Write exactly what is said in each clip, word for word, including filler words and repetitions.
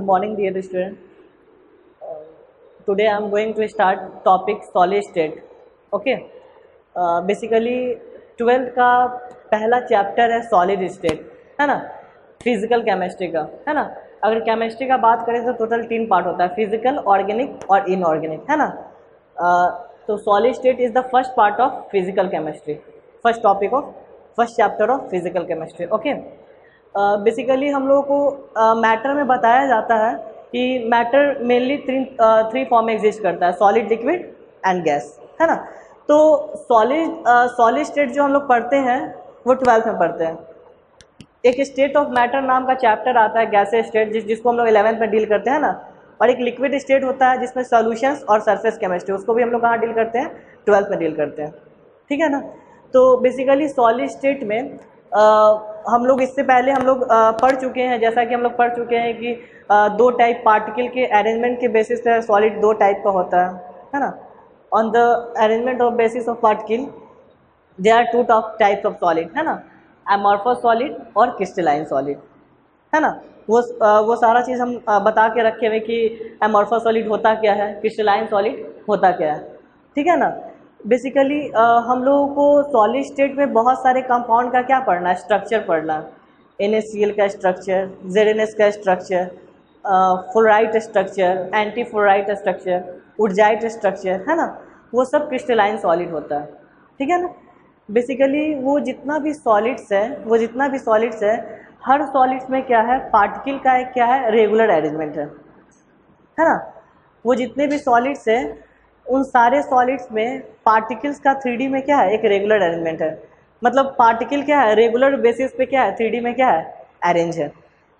Good morning, dear student. Uh, Today I am going to start topic solid state. Okay. Uh, basically twelfth का पहला chapter है solid state, है ना, physical chemistry का, है ना। अगर केमिस्ट्री का बात करें तो टोटल तीन पार्ट होता है, फिजिकल, ऑर्गेनिक और इनऑर्गेनिक, है ना। uh, तो solid state is the first part of physical chemistry, first topic of first chapter of physical chemistry. Okay. Basically हम लोगों को मैटर uh, में बताया जाता है कि matter mainly three three form में एग्जिस्ट करता है, सॉलिड, लिक्विड एंड गैस, है ना। तो सॉलिड सॉलिड स्टेट जो हम लोग पढ़ते हैं वो ट्वेल्थ में पढ़ते हैं। एक स्टेट ऑफ मैटर नाम का चैप्टर आता है, गैसेस स्टेट, जिस जिसको हम लोग इलेवेंथ में डील करते हैं ना। और एक लिक्विड स्टेट होता है जिसमें सॉल्यूशंस और सरफेस केमिस्ट्री, उसको भी हम लोग कहाँ डील करते हैं, ट्वेल्थ में डील करते हैं, ठीक है ना। तो बेसिकली सॉलिड स्टेट में आ, हम लोग इससे पहले हम लोग आ, पढ़ चुके हैं, जैसा कि हम लोग पढ़ चुके हैं कि आ, दो टाइप पार्टिकल के अरेंजमेंट के बेसिस पे सॉलिड दो टाइप का होता है, है ना। On the arrangement of basis of particle, there are two top types of solid, है ना, amorphous solid और crystalline solid, है ना। वो वो सारा चीज़ हम बता के रखे हुए कि amorphous solid होता क्या है, crystalline solid होता क्या है, ठीक है ना। बेसिकली हम लोगों को सॉलिड स्टेट में बहुत सारे कंपाउंड का क्या पढ़ना है, स्ट्रक्चर पढ़ना है। एन ए सी एल का स्ट्रक्चर, जेड एन एस का structure, fluoride structure, anti fluoride structure, wurtzite structure, है ना। वो सब क्रिस्टलाइन सॉलिड होता है, ठीक है ना। बेसिकली वो जितना भी सॉलिड्स है वो जितना भी सॉलिड्स है हर सॉलिड्स में क्या है, पार्टिकल का एक क्या है, रेगुलर अरेंजमेंट है, है ना। वो जितने भी सॉलिड्स हैं उन सारे सॉलिड्स में पार्टिकल्स का थ्री डी में क्या है, एक रेगुलर अरेंजमेंट है। मतलब पार्टिकल क्या है, रेगुलर बेसिस पे क्या है, थ्री डी में क्या है, अरेंज है,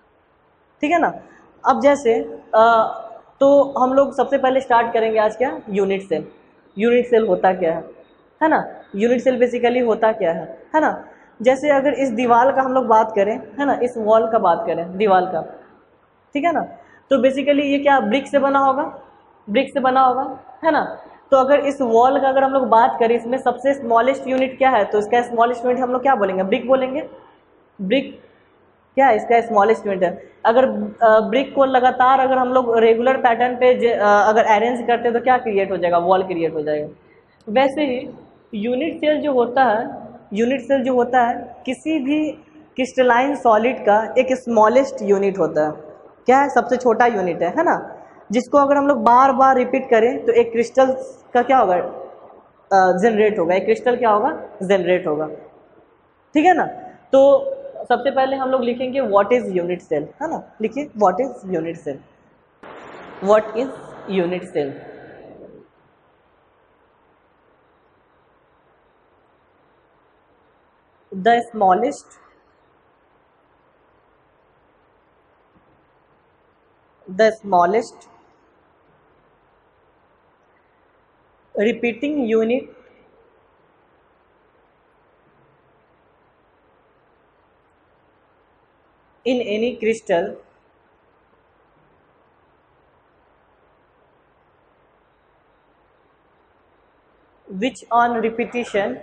ठीक है ना। अब जैसे आ, तो हम लोग सबसे पहले स्टार्ट करेंगे आज क्या, यूनिट सेल। यूनिट सेल होता क्या है, है ना। यूनिट सेल बेसिकली होता क्या है, है ना। जैसे अगर इस दीवार का हम लोग बात करें, है ना, इस वॉल का बात करें, दीवार का, ठीक है ना। तो बेसिकली ये क्या ब्रिक से बना होगा, ब्रिक से बना होगा, है ना। तो अगर इस वॉल का अगर हम लोग बात करें, इसमें सबसे स्मॉलेस्ट यूनिट क्या है, तो इसका स्मॉलेस्ट यूनिट हम लोग क्या बोलेंगे, ब्रिक बोलेंगे। ब्रिक क्या है, इसका स्मॉलेस्ट यूनिट है। अगर ब्रिक को लगातार अगर हम लोग रेगुलर पैटर्न पे अगर अरेंज करते हैं तो क्या क्रिएट हो जाएगा, वॉल क्रिएट हो जाएगा। वैसे ही यूनिट सेल जो होता है, यूनिट सेल जो होता है किसी भी क्रिस्टलाइन सॉलिड का एक स्मॉलेस्ट यूनिट होता है। क्या है, सबसे छोटा यूनिट है, है ना। जिसको अगर हम लोग बार बार रिपीट करें तो एक क्रिस्टल का क्या होगा, जनरेट होगा, एक क्रिस्टल क्या होगा, जनरेट होगा, ठीक है ना। तो सबसे पहले हम लोग लिखेंगे व्हाट इज यूनिट सेल, है ना। लिखिए what is unit cell, what is unit cell. The smallest the smallest repeating unit in any crystal which on repetition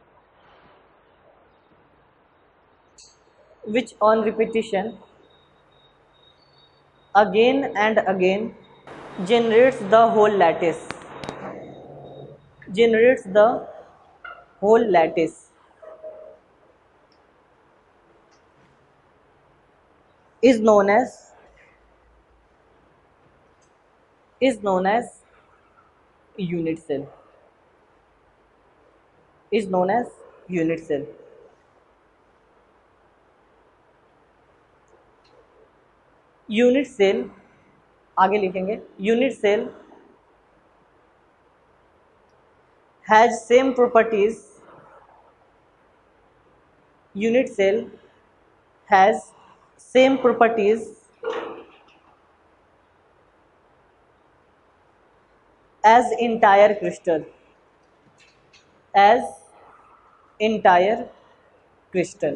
which on repetition again and again generates the whole lattice generates the whole lattice is known as is known as unit cell is known as unit cell। Unit cell आगे लिखेंगे, unit cell has same properties unit cell has same properties as entire crystal as entire crystal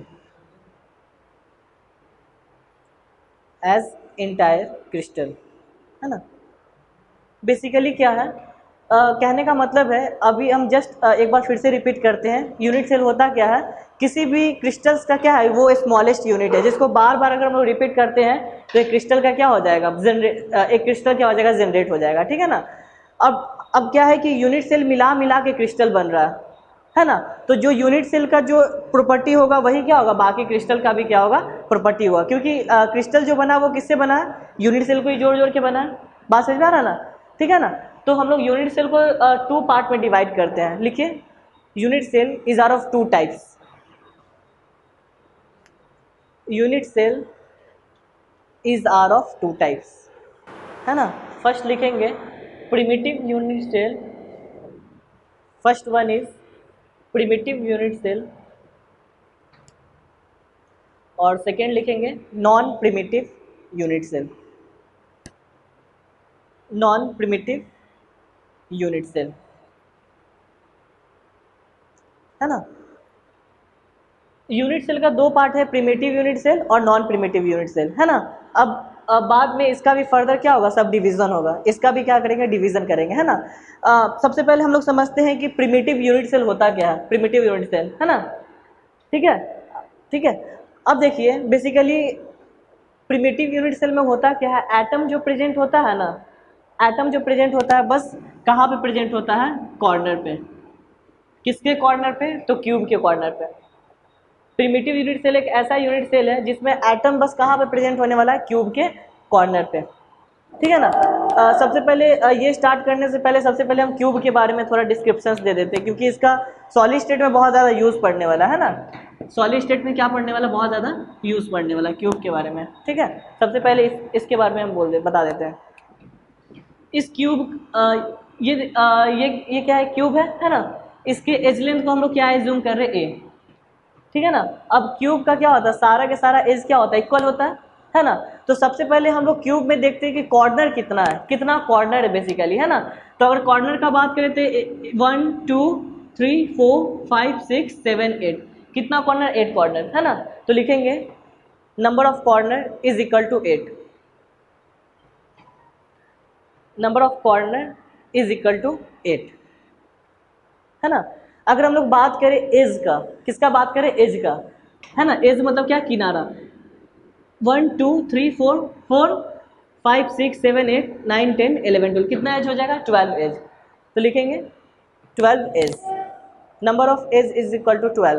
as entire crystal, है ना। Basically क्या है, Uh, कहने का मतलब है, अभी हम जस्ट uh, एक बार फिर से रिपीट करते हैं। यूनिट सेल होता क्या है, किसी भी क्रिस्टल्स का क्या है, वो स्मॉलेस्ट यूनिट है जिसको बार बार अगर हम लोग रिपीट करते हैं तो एक क्रिस्टल का क्या हो जाएगा, जनरेट एक क्रिस्टल क्या हो जाएगा, जनरेट हो जाएगा, ठीक है ना। अब अब क्या है कि यूनिट सेल मिला मिला के क्रिस्टल बन रहा है है ना। तो जो यूनिट सेल का जो प्रॉपर्टी होगा वही क्या होगा, बाकी क्रिस्टल का भी क्या होगा, प्रॉपर्टी होगा, क्योंकि क्रिस्टल जो बना वो किससे बना है, यूनिट सेल को ही जोड़ जोड़ के बना है। बात समझ में आ रहा ना, ठीक है ना। तो हम लोग यूनिट सेल को टू पार्ट में डिवाइड करते हैं। लिखिए, unit cell is are of two types. Unit cell is are of two types, है ना। फर्स्ट लिखेंगे primitive unit cell, first one is primitive unit cell, और सेकेंड लिखेंगे non primitive unit cell, non primitive unit cell, है ना। Unit cell का दो part है, प्रिमिटिव यूनिट सेल और नॉन प्रिमिटिव यूनिट सेल, है ना। अब अब बाद में इसका भी फर्दर क्या होगा, सब डिवीजन होगा, इसका भी क्या करेंगे, डिवीजन करेंगे, है ना। आ, सबसे पहले हम लोग समझते हैं कि प्रिमिटिव यूनिट सेल होता क्या है, प्रिमिटिव यूनिट सेल, है ना, ठीक है, ठीक है। अब देखिए बेसिकली प्रिमिटिव यूनिट सेल में होता क्या है, एटम जो प्रेजेंट होता है ना, एटम जो प्रेजेंट होता है बस कहाँ पे प्रेजेंट होता है, कॉर्नर पे। किसके कॉर्नर पे, तो क्यूब के कॉर्नर पे। प्रिमिटिव यूनिट सेल एक ऐसा यूनिट सेल है जिसमें एटम बस कहाँ पे प्रेजेंट होने वाला है, क्यूब के कॉर्नर पे, ठीक है ना। आ, सबसे पहले आ, ये स्टार्ट करने से पहले सबसे पहले हम क्यूब के बारे में थोड़ा डिस्क्रिप्शंस दे देते हैं, क्योंकि इसका सॉलिड स्टेट में बहुत ज़्यादा यूज़ पड़ने वाला है ना। सॉलिड स्टेट में क्या पढ़ने वाला, बहुत ज़्यादा यूज़ पढ़ने वाला क्यूब के बारे में, ठीक है। सबसे पहले इस, इसके बारे में हम बोल दे बता देते हैं। इस क्यूब आ, ये आ, ये ये क्या है, क्यूब है है ना। इसके एज लेंथ को हम लोग क्या एज्यूम कर रहे हैं, ए, ठीक है ना। अब क्यूब का क्या होता है, सारा के सारा एज क्या होता है, इक्वल होता है है ना। तो सबसे पहले हम लोग क्यूब में देखते हैं कि कॉर्नर कितना है, कितना कॉर्नर है बेसिकली, है ना। तो अगर कॉर्नर का बात करें तो one two three four five six seven eight, कितना कॉर्नर, एट कॉर्नर, है ना। तो लिखेंगे number of corner is equal to eight, number of corner is equal to eight, है ना। अगर हम लोग बात करें एज का, किसका बात करें, एज का, है ना। एज मतलब क्या, किनारा। One two three four four five six seven eight nine ten eleven twelve, कितना एज हो जाएगा, ट्वेल्व एज। तो लिखेंगे twelve edge, number of edge is equal to twelve,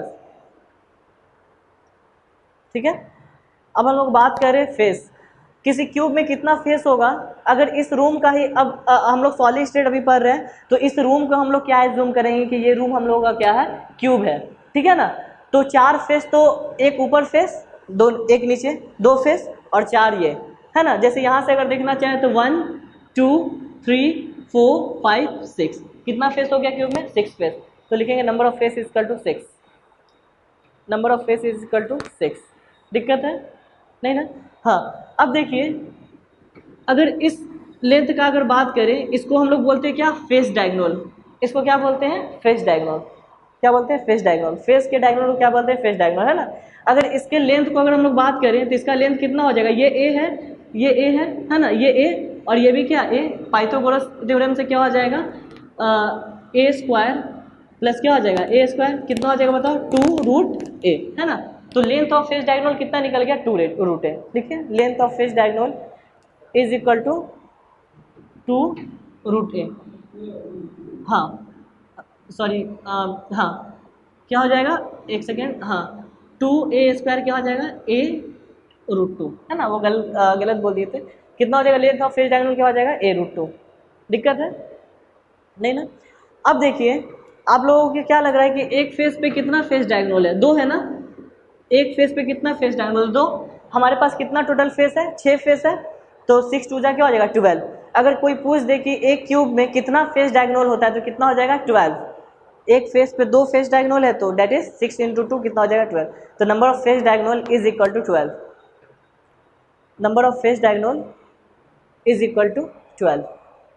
ठीक है। अब हम लोग बात करें फेस, किसी क्यूब में कितना फेस होगा। अगर इस रूम का ही, अब आ, हम लोग सॉलिड स्टेट अभी पढ़ रहे हैं, तो इस रूम को हम लोग क्या एज्यूम करेंगे कि ये रूम हम लोगों का क्या है, क्यूब है, ठीक है ना। तो चार फेस, तो एक ऊपर फेस, दो एक नीचे, दो फेस और चार ये, है ना। जैसे यहाँ से अगर देखना चाहें तो one two three four five six, कितना फेस हो गया क्यूब में, सिक्स फेस। तो लिखेंगे number of face is equal to six, number of face is equal to six. दिक्कत है नहीं ना। हाँ, अब देखिए अगर इस लेंथ का अगर बात करें, इसको हम लोग बोलते हैं क्या, फेस डायगोनल। इसको क्या बोलते हैं, फेस डायगोनल। क्या बोलते हैं, फेस डायगोनल। फेस के डायगोनल को क्या बोलते हैं, फेस डायगोनल, है ना। अगर इसके लेंथ को अगर हम लोग बात करें तो इसका लेंथ कितना हो जाएगा, ये ए है, ये ए है है ना, ये ए और ये भी क्या, ए। पाइथागोरस थ्योरम से क्या हो जाएगा, ए स्क्वायर प्लस क्या हो जाएगा, ए स्क्वायर, कितना हो जाएगा बताओ, टू रूट ए, है ना। तो लेंथ ऑफ फेस डायगोनल कितना निकल गया, टू रूट ए। देखिए length of face diagonal is equal to two root a. हाँ सॉरी, हाँ क्या हो जाएगा, एक सेकेंड, हाँ टू ए स्क्वायर क्या हो जाएगा, ए रूट टू, है ना। वो गल, आ, गलत बोल दिए थे। कितना हो जाएगा, लेंथ ऑफ फेस डायगोनल क्या हो जाएगा, ए रूट टू। दिक्कत है नहीं ना। अब देखिए आप लोगों को क्या लग रहा है कि एक फेस पे कितना फेस डायगोनल है, दो है ना। एक फेस पे कितना फेस डायगोनल, दो। हमारे पास कितना टोटल फेस है, छः फेस है। तो सिक्स टू जा क्या हो जाएगा, ट्वेल्व। अगर कोई पूछ दे कि एक क्यूब में कितना फेस डायगोनल होता है तो कितना हो जाएगा, ट्वेल्व। एक फेस पे दो फेस डायगोनल है तो that is six into two कितना हो जाएगा, ट्वेल्व। तो number of face diagonal is equal to twelve, number of face diagonal is equal to twelve.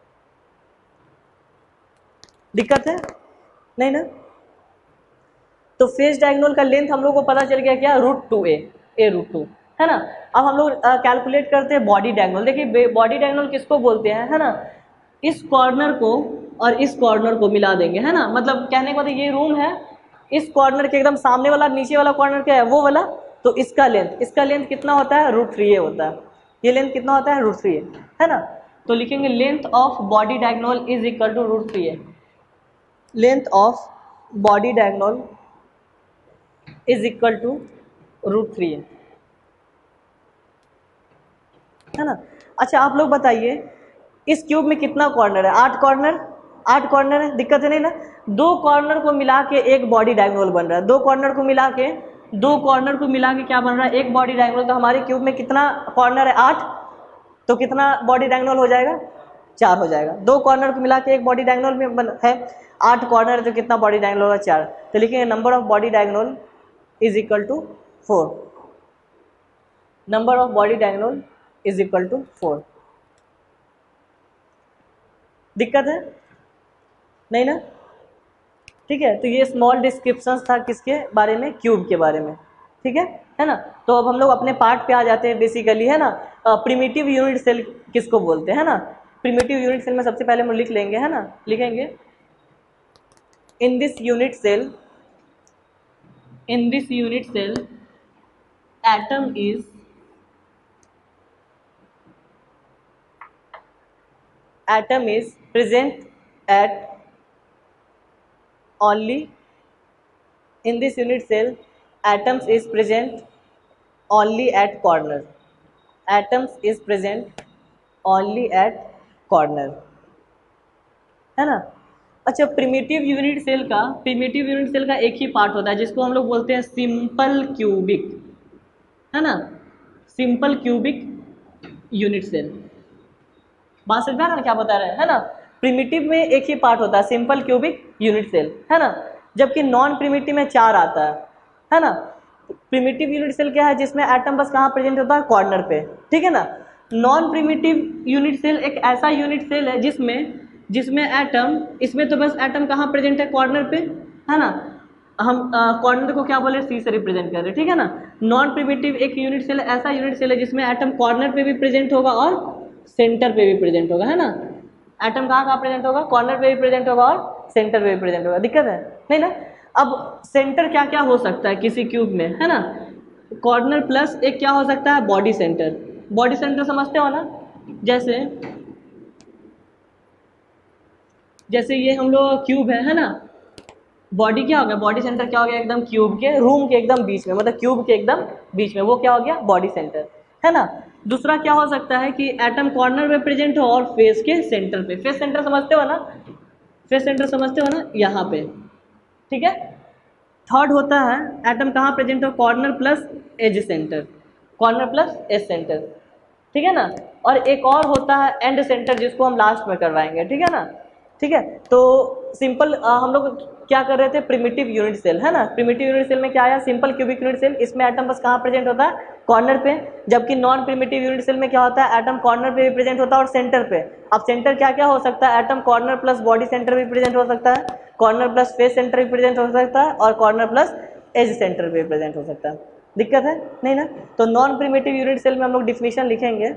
दिक्कत है नहीं ना। तो फेस डायगोनल का लेंथ हम लोग को पता चल गया क्या, root two a, a root two, है ना। अब हम लोग कैलकुलेट करते हैं बॉडी डायगोनल। देखिए बॉडी डायगोनल किसको बोलते हैं, है ना। इस कॉर्नर को और इस कॉर्नर को मिला देंगे, है ना। मतलब कहने का मतलब ये रूम है, इस कॉर्नर के एकदम सामने वाला नीचे वाला कॉर्नर क्या है, वो वाला, तो इसका लेंथ इसका लेंथ कितना होता है, रूट थ्री ए होता है। ये लेंथ कितना होता है, रूट थ्री ए, है ना। तो लिखेंगे length of body diagonal is equal to root three a. Length of body diagonal is equal to root three a, है ना। अच्छा आप लोग बताइए, इस क्यूब में कितना कॉर्नर है, आठ कॉर्नर, आठ कॉर्नर है, दिक्कत है नहीं ना। दो कॉर्नर को मिला के एक बॉडी डायगोनल बन रहा है, दो कॉर्नर को मिला के दो कॉर्नर को मिला के क्या बन रहा है, एक बॉडी डायगोनल। तो हमारे क्यूब में कितना कॉर्नर है, आठ, तो कितना बॉडी डायगोनल हो जाएगा, चार हो जाएगा। दो कॉर्नर को मिला के एक बॉडी डायगोनल में बन है, आठ कॉर्नर है तो कितना बॉडी डायगोनल होगा, चार। तो लिखेंगे number of body diagonal is equal to four, number of body diagonal is equal to four. दिक्कत है नहीं ना, ठीक है। तो ये स्मॉल डिस्क्रिप्शंस था किसके बारे में, क्यूब के बारे में, ठीक है है ना। तो अब हम लोग अपने पार्ट पे आ जाते हैं बेसिकली, है ना। प्रिमिटिव यूनिट सेल किसको बोलते हैं, है ना। प्रिमिटिव यूनिट सेल में सबसे पहले हम लिख लेंगे, है ना, लिखेंगे in this unit cell, in this unit cell atom is atom is present at only, in this unit cell atoms is present only at corner, atoms is present only at corner, है ना। अच्छा primitive unit cell का, primitive unit cell का एक ही part होता है जिसको हम लोग बोलते हैं सिंपल क्यूबिक, है ना, सिंपल क्यूबिक यूनिट सेल। बात समझ में आ रहा है क्या बता रहे हैं, है ना। प्रिमिटिव में एक ही पार्ट होता है सिंपल क्यूबिक यूनिट सेल, है ना, जबकि नॉन प्रिमिटिव में चार आता है, है ना। प्रिमिटिव यूनिट सेल क्या है, जिसमें एटम बस कहाँ प्रेजेंट होता है, कॉर्नर पे, ठीक है ना। नॉन प्रिमिटिव यूनिट सेल एक ऐसा यूनिट सेल है जिसमें जिसमें एटम, इसमें तो बस एटम कहाँ प्रेजेंट है, कॉर्नर पे, है ना। हम कॉर्नर को क्या बोले, सी से रिप्रेजेंट कर रहे हैं, ठीक है ना। नॉन प्रिमिटिव एक यूनिट सेल ऐसा यूनिट सेल है जिसमें एटम कॉर्नर पे भी प्रेजेंट होगा और सेंटर पे भी प्रेजेंट होगा, है ना। एटम कहाँ कहाँ प्रेजेंट होगा, कॉर्नर पे भी प्रेजेंट होगा और सेंटर पे भी प्रेजेंट होगा। दिक्कत है नहीं ना। अब सेंटर क्या क्या हो सकता है किसी क्यूब में, है ना। कॉर्नर प्लस एक क्या हो सकता है, बॉडी सेंटर। बॉडी सेंटर समझते हो ना, जैसे जैसे ये हम लोग क्यूब है है ना, बॉडी क्या हो गया, बॉडी सेंटर क्या हो गया, एकदम क्यूब के रूम के एकदम बीच में, मतलब क्यूब के एकदम बीच में, वो क्या हो गया, बॉडी सेंटर, है ना। दूसरा क्या हो सकता है कि एटम कॉर्नर में प्रेजेंट हो और फेस के सेंटर पे। फेस सेंटर समझते हो ना, फेस सेंटर समझते हो ना, यहाँ पे, ठीक है। थर्ड होता है एटम कहाँ प्रेजेंट हो, corner plus edge centre, corner plus edge centre, ठीक है ना। और एक और होता है एंड सेंटर, जिसको हम लास्ट में करवाएंगे, ठीक है ना, ठीक है। तो सिंपल हम लोग क्या कर रहे थे, प्रिमिटिव यूनिट सेल, है ना। प्रिमिटिव यूनिट सेल में क्या आया, सिंपल क्यूबिक यूनिट सेल, इसमें एटम बस कहाँ प्रेजेंट होता है, कॉर्नर पे। जबकि नॉन प्रिमिटिव यूनिट सेल में क्या होता है, एटम कॉर्नर पे भी प्रेजेंट होता है और सेंटर पे। अब सेंटर क्या क्या हो सकता है, atom corner plus body centre भी प्रेजेंट हो सकता है, कॉर्नर प्लस फेस सेंटर भी प्रेजेंट हो सकता है और कॉर्नर प्लस एज सेंटर भी प्रेजेंट हो सकता है। दिक्कत है नहीं ना। तो नॉन प्रिमिटिव यूनिट सेल में हम लोग डिफिनेशन लिखेंगे,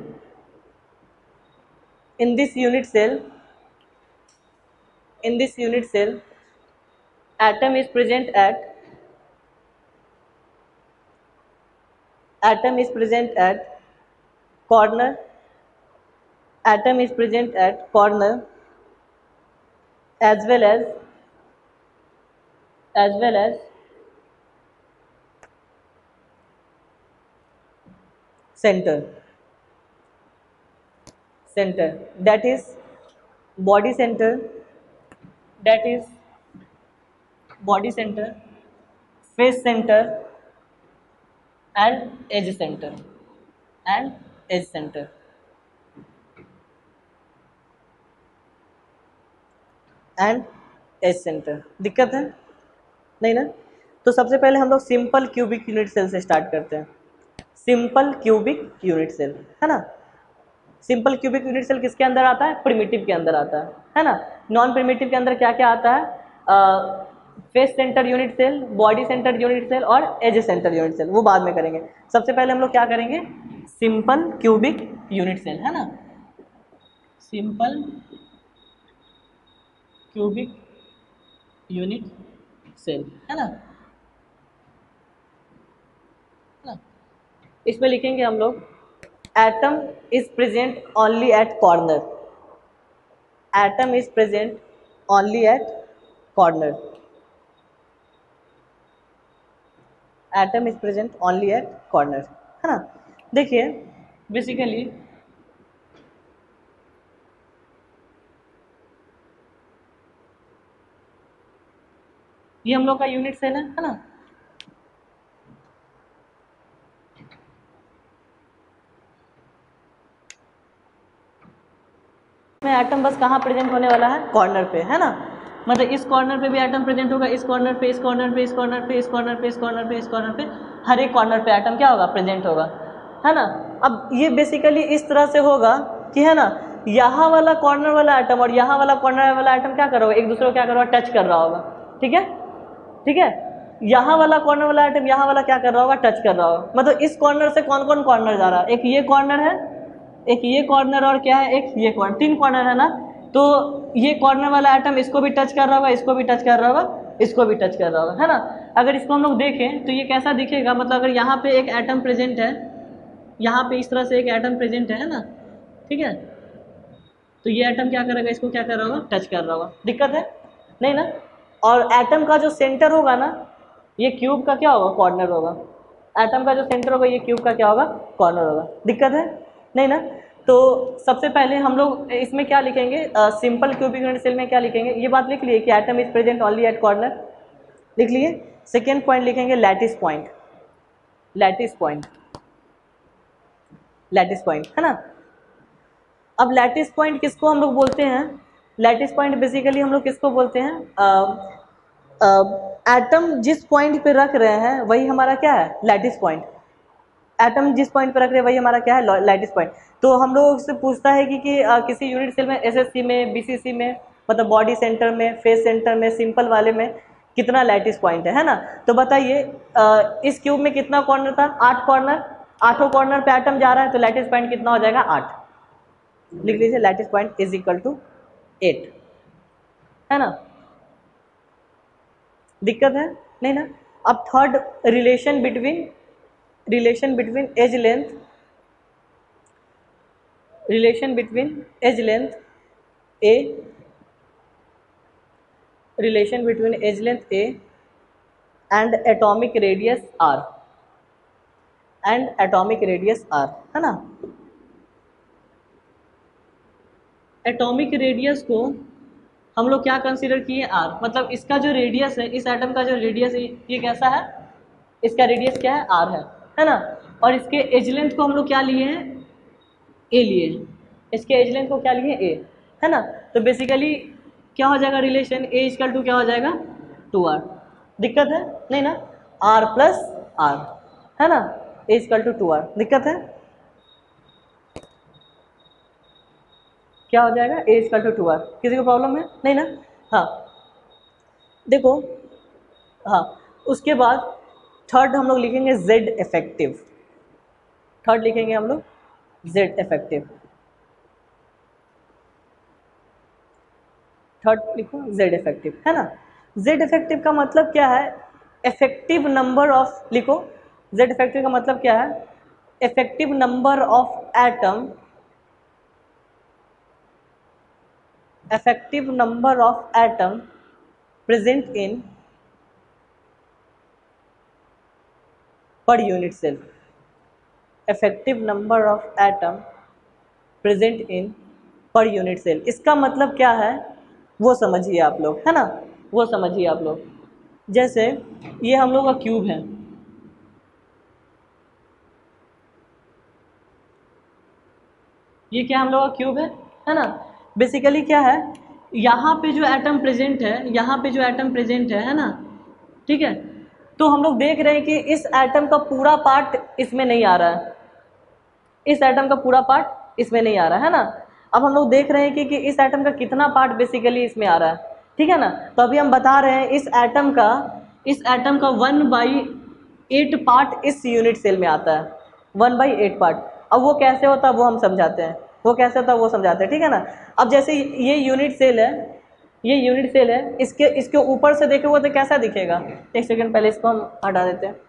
in this unit cell, in this unit cell atom is present at atom is present at corner, atom is present at corner as well as as well as center, center that is body center, that is body center, face center and edge center and edge center, and edge center। दिक्कत है नहीं ना। तो सबसे पहले हम लोग simple cubic unit cell से स्टार्ट करते हैं। सिंपल क्यूबिक यूनिट सेल, है ना। सिंपल क्यूबिक यूनिट सेल किसके अंदर आता है, प्रिमिटिव के अंदर आता है, है ना। नॉन प्रिमिटिव के अंदर क्या क्या आता है, face centre unit cell, body centre unit cell और एज सेंटर यूनिट सेल, वो बाद में करेंगे। सबसे पहले हम लोग क्या करेंगे, सिंपल क्यूबिक यूनिट सेल, है ना। सिंपल क्यूबिक यूनिट सेल, है ना, है ना। इसमें लिखेंगे हम लोग atom is present only at corner, atom is present only at corner, atom is present only at corner, है ना। देखिए बेसिकली ये हम लोग का यूनिट सेल है, है ना। में एटम बस कहाँ प्रेजेंट होने वाला है, कॉर्नर पे, है ना। मतलब इस कॉर्नर पे भी एटम प्रेजेंट होगा, इस कॉर्नर पे, इस कॉर्नर पे, इस कॉर्नर पे, इस कॉर्नर पे, इस कॉर्नर पे, इस कॉर्नर पे, हर एक कॉर्नर पे एटम क्या होगा, प्रेजेंट होगा, है ना। अब ये बेसिकली इस तरह से होगा कि, है ना, यहाँ वाला कॉर्नर वाला एटम और यहाँ वाला कॉर्नर वाला एटम क्या कर रहा होगा, एक दूसरे को क्या कर रहा होगा, टच कर रहा होगा, ठीक है, ठीक है। यहाँ वाला कॉर्नर वाला एटम यहाँ वाला क्या कर रहा होगा, टच कर रहा होगा। मतलब इस कॉर्नर से कौन कौन कॉर्नर जा रहा है, एक ये कॉर्नर है, एक ये कॉर्नर और क्या है, एक ये कॉर्नर, तीन कॉर्नर है ना। तो ये कॉर्नर वाला एटम इसको भी टच कर रहा होगा, इसको भी टच कर रहा होगा, इसको भी टच कर रहा होगा, है ना। अगर इसको हम लोग देखें तो ये कैसा दिखेगा, मतलब अगर यहाँ पे एक एटम प्रेजेंट है, यहाँ पे इस तरह से एक एटम प्रेजेंट है ना, ठीक है, तो ये एटम क्या करेगा, इसको क्या कर रहा होगा, टच कर रहा होगा, दिक्कत है नहीं ना। और एटम का जो सेंटर होगा ना, ये क्यूब का क्या होगा, कॉर्नर होगा, एटम का जो सेंटर होगा ये क्यूब का क्या होगा, कॉर्नर होगा, दिक्कत है नहीं ना। तो सबसे पहले हम लोग इसमें क्या लिखेंगे, सिंपल क्यूबिक यूनिट सेल में क्या लिखेंगे, ये बात लिख लिए कि atom is present only at corner, लिख लिए। सेकेंड पॉइंट लिखेंगे lattice point, lattice point, lattice point, है ना। अब लैटिस पॉइंट किसको हम लोग बोलते हैं, लैटिस पॉइंट बेसिकली हम लोग किसको बोलते हैं, एटम जिस पॉइंट पे रख रहे हैं वही हमारा क्या है, लैटिस पॉइंट, एटम जिस पॉइंट पे रख रहे हैं वही हमारा क्या है, लैटिस पॉइंट। तो हम लोग से पूछता है कि, कि आ, किसी यूनिट सेल में, एसएससी में, बीसीसी में, मतलब बॉडी सेंटर में, फेस सेंटर में, सिंपल वाले में कितना लैटिस पॉइंट है, है ना। तो बताइए इस क्यूब में कितना कॉर्नर था, आठ कॉर्नर, आठों कॉर्नर पे एटम जा रहा है, तो लैटिस पॉइंट कितना हो जाएगा, आठ, लिख लीजिए lattice point is equal to eight, है ना। दिक्कत है नहीं ना। अब third relation between, relation between edge length, relation between edge length a, relation between edge length a and atomic radius r, and atomic radius r, है ना। Atomic radius को हम लोग क्या कंसीडर किए, आर, मतलब इसका जो रेडियस है, इस एटम का जो रेडियस है ये कैसा है, इसका रेडियस क्या है, आर है, है ना। और इसके एज लेंथ को हम लोग क्या लिए हैं, ए लिए हैं, इसके एज लेंथ को क्या लिए, ए, है ना। तो बेसिकली क्या हो जाएगा, रिलेशन ए इक्वल टू क्या हो जाएगा, टू आर, दिक्कत है नहीं ना, आर प्लस आर, है ना, a equal to two r, दिक्कत है, क्या हो जाएगा, a equal to two r, किसी को प्रॉब्लम है नहीं ना। हाँ देखो, हाँ उसके बाद थर्ड हम लोग लिखेंगे जेड इफेक्टिव, थर्ड लिखेंगे हम लोग जेड इफेक्टिव, थर्ड लिखो जेड इफेक्टिव, है ना। जेड इफेक्टिव का मतलब क्या है, इफेक्टिव नंबर ऑफ, लिखो जेड इफेक्टिव का मतलब क्या है, effective number of atom, effective number of atom present in per unit cell, effective number of atom present in per unit cell। इसका मतलब क्या है वो समझिए आप लोग, है ना, वो समझिए आप लोग। जैसे ये हम लोग का क्यूब है, ये क्या हम लोग का क्यूब है, है ना। बेसिकली क्या है, यहाँ पे जो एटम प्रेजेंट है, यहाँ पे जो एटम प्रेजेंट है है ना, ठीक है। तो हम लोग देख रहे हैं कि इस एटम का पूरा पार्ट इसमें नहीं आ रहा है, इस एटम का पूरा पार्ट इसमें नहीं आ रहा है ना। अब हम लोग देख रहे हैं कि, कि इस एटम का कितना पार्ट बेसिकली इसमें आ रहा है, ठीक है ना। तो अभी हम बता रहे हैं इस एटम का, इस एटम का वन बाई एट पार्ट इस यूनिट सेल में आता है, वन बाई एट पार्ट। अब वो कैसे होता है वो हम समझाते हैं, वो कैसे होता है वो समझाते हैं, ठीक है ना। अब जैसे ये यूनिट सेल है, ये यूनिट सेल है, इसके इसके ऊपर से देखोगे तो कैसा दिखेगा? एक सेकंड पहले इसको हम हटा देते हैं,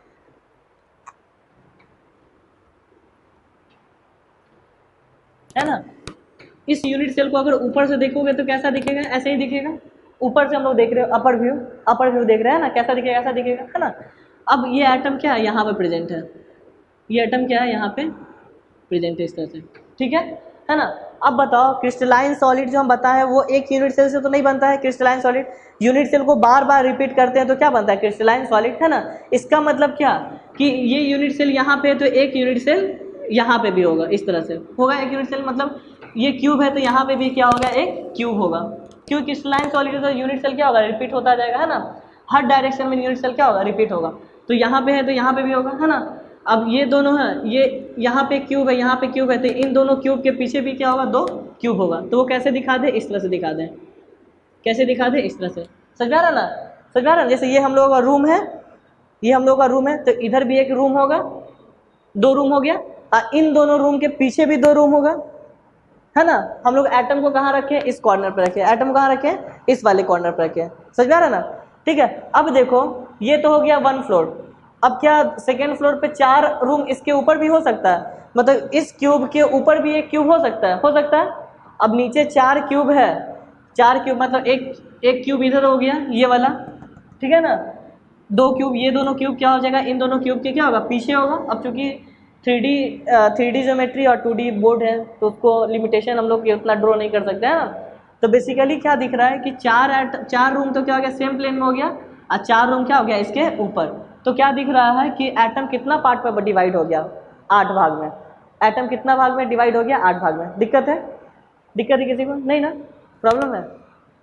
है ना। इस यूनिट सेल को अगर ऊपर से देखोगे तो कैसा दिखेगा? ऐसे ही दिखेगा। ऊपर से हम लोग देख रहे हो, अपर व्यू, अपर व्यू देख रहे हैं ना, कैसा दिखेगा? ऐसा दिखेगा, है ना। अब ये एटम क्या है? यहाँ पे प्रेजेंट है, ये एटम क्या है? यहाँ पे प्रेजेंट है, इस तरह से, ठीक है है ना। अब बताओ, क्रिस्टलाइन सॉलिड जो हम बताएं वो एक यूनिट सेल से तो नहीं बनता है। क्रिस्टलाइन सॉलिड यूनिट सेल को बार बार रिपीट करते हैं तो क्या बनता है? क्रिस्टलाइन सॉलिड, है ना। इसका मतलब क्या कि ये यूनिट सेल यहाँ पे है तो एक यूनिट सेल यहाँ पे भी होगा, इस तरह से होगा एक यूनिट सेल। मतलब ये क्यूब है तो यहाँ पे भी क्या होगा? एक क्यूब होगा। क्योंकि क्रिस्टलाइन सॉलिड है तो यूनिट सेल क्या होगा? रिपीट होता जाएगा, है ना। हर डायरेक्शन में यूनिट सेल क्या होगा? रिपीट होगा। तो यहाँ पे है तो यहाँ पे भी होगा, है ना। अब ये दोनों हैं, ये यहाँ पे क्यूब है, यहाँ पे क्यूब है, तो इन दोनों क्यूब के पीछे भी क्या होगा? दो क्यूब होगा। तो वो कैसे दिखा दे? इस तरह से दिखा दें। कैसे दिखा दे? इस तरह से। समझ आ रहा ना? समझ आ रहा ना? जैसे ये हम लोगों का रूम है, ये हम लोगों का रूम है, तो इधर भी एक रूम होगा, दो रूम हो गया। आ, इन दोनों रूम के पीछे भी दो रूम होगा, है ना। हम लोग एटम को कहाँ रखे? इस कॉर्नर पर रखे। एटम कहाँ रखे? इस वाले कॉर्नर पर रखे। समझ आ रहा ना? ठीक है। अब देखो, ये तो हो गया वन फ्लोर। अब क्या सेकेंड फ्लोर पे चार रूम इसके ऊपर भी हो सकता है? मतलब इस क्यूब के ऊपर भी एक क्यूब हो सकता है? हो सकता है। अब नीचे चार क्यूब है, चार क्यूब मतलब एक एक क्यूब इधर हो गया, ये वाला, ठीक है ना। दो क्यूब, ये दोनों क्यूब क्या हो जाएगा? इन दोनों क्यूब के क्या होगा? पीछे होगा। अब चूंकि three D three D geometry और टू डी बोर्ड है तो उसको लिमिटेशन हम लोग उतना ड्रॉ नहीं कर सकते हैं ना। तो बेसिकली क्या दिख रहा है कि चार एट चार रूम तो क्या हो गया? सेम प्लेन में हो गया, और चार रूम क्या हो गया? इसके ऊपर। तो क्या दिख रहा है कि एटम कितना पार्ट पर डिवाइड हो गया? आठ भाग में। एटम कितना भाग में डिवाइड हो गया? आठ भाग में। दिक्कत है? दिक्कत है किसी को? नहीं ना? प्रॉब्लम है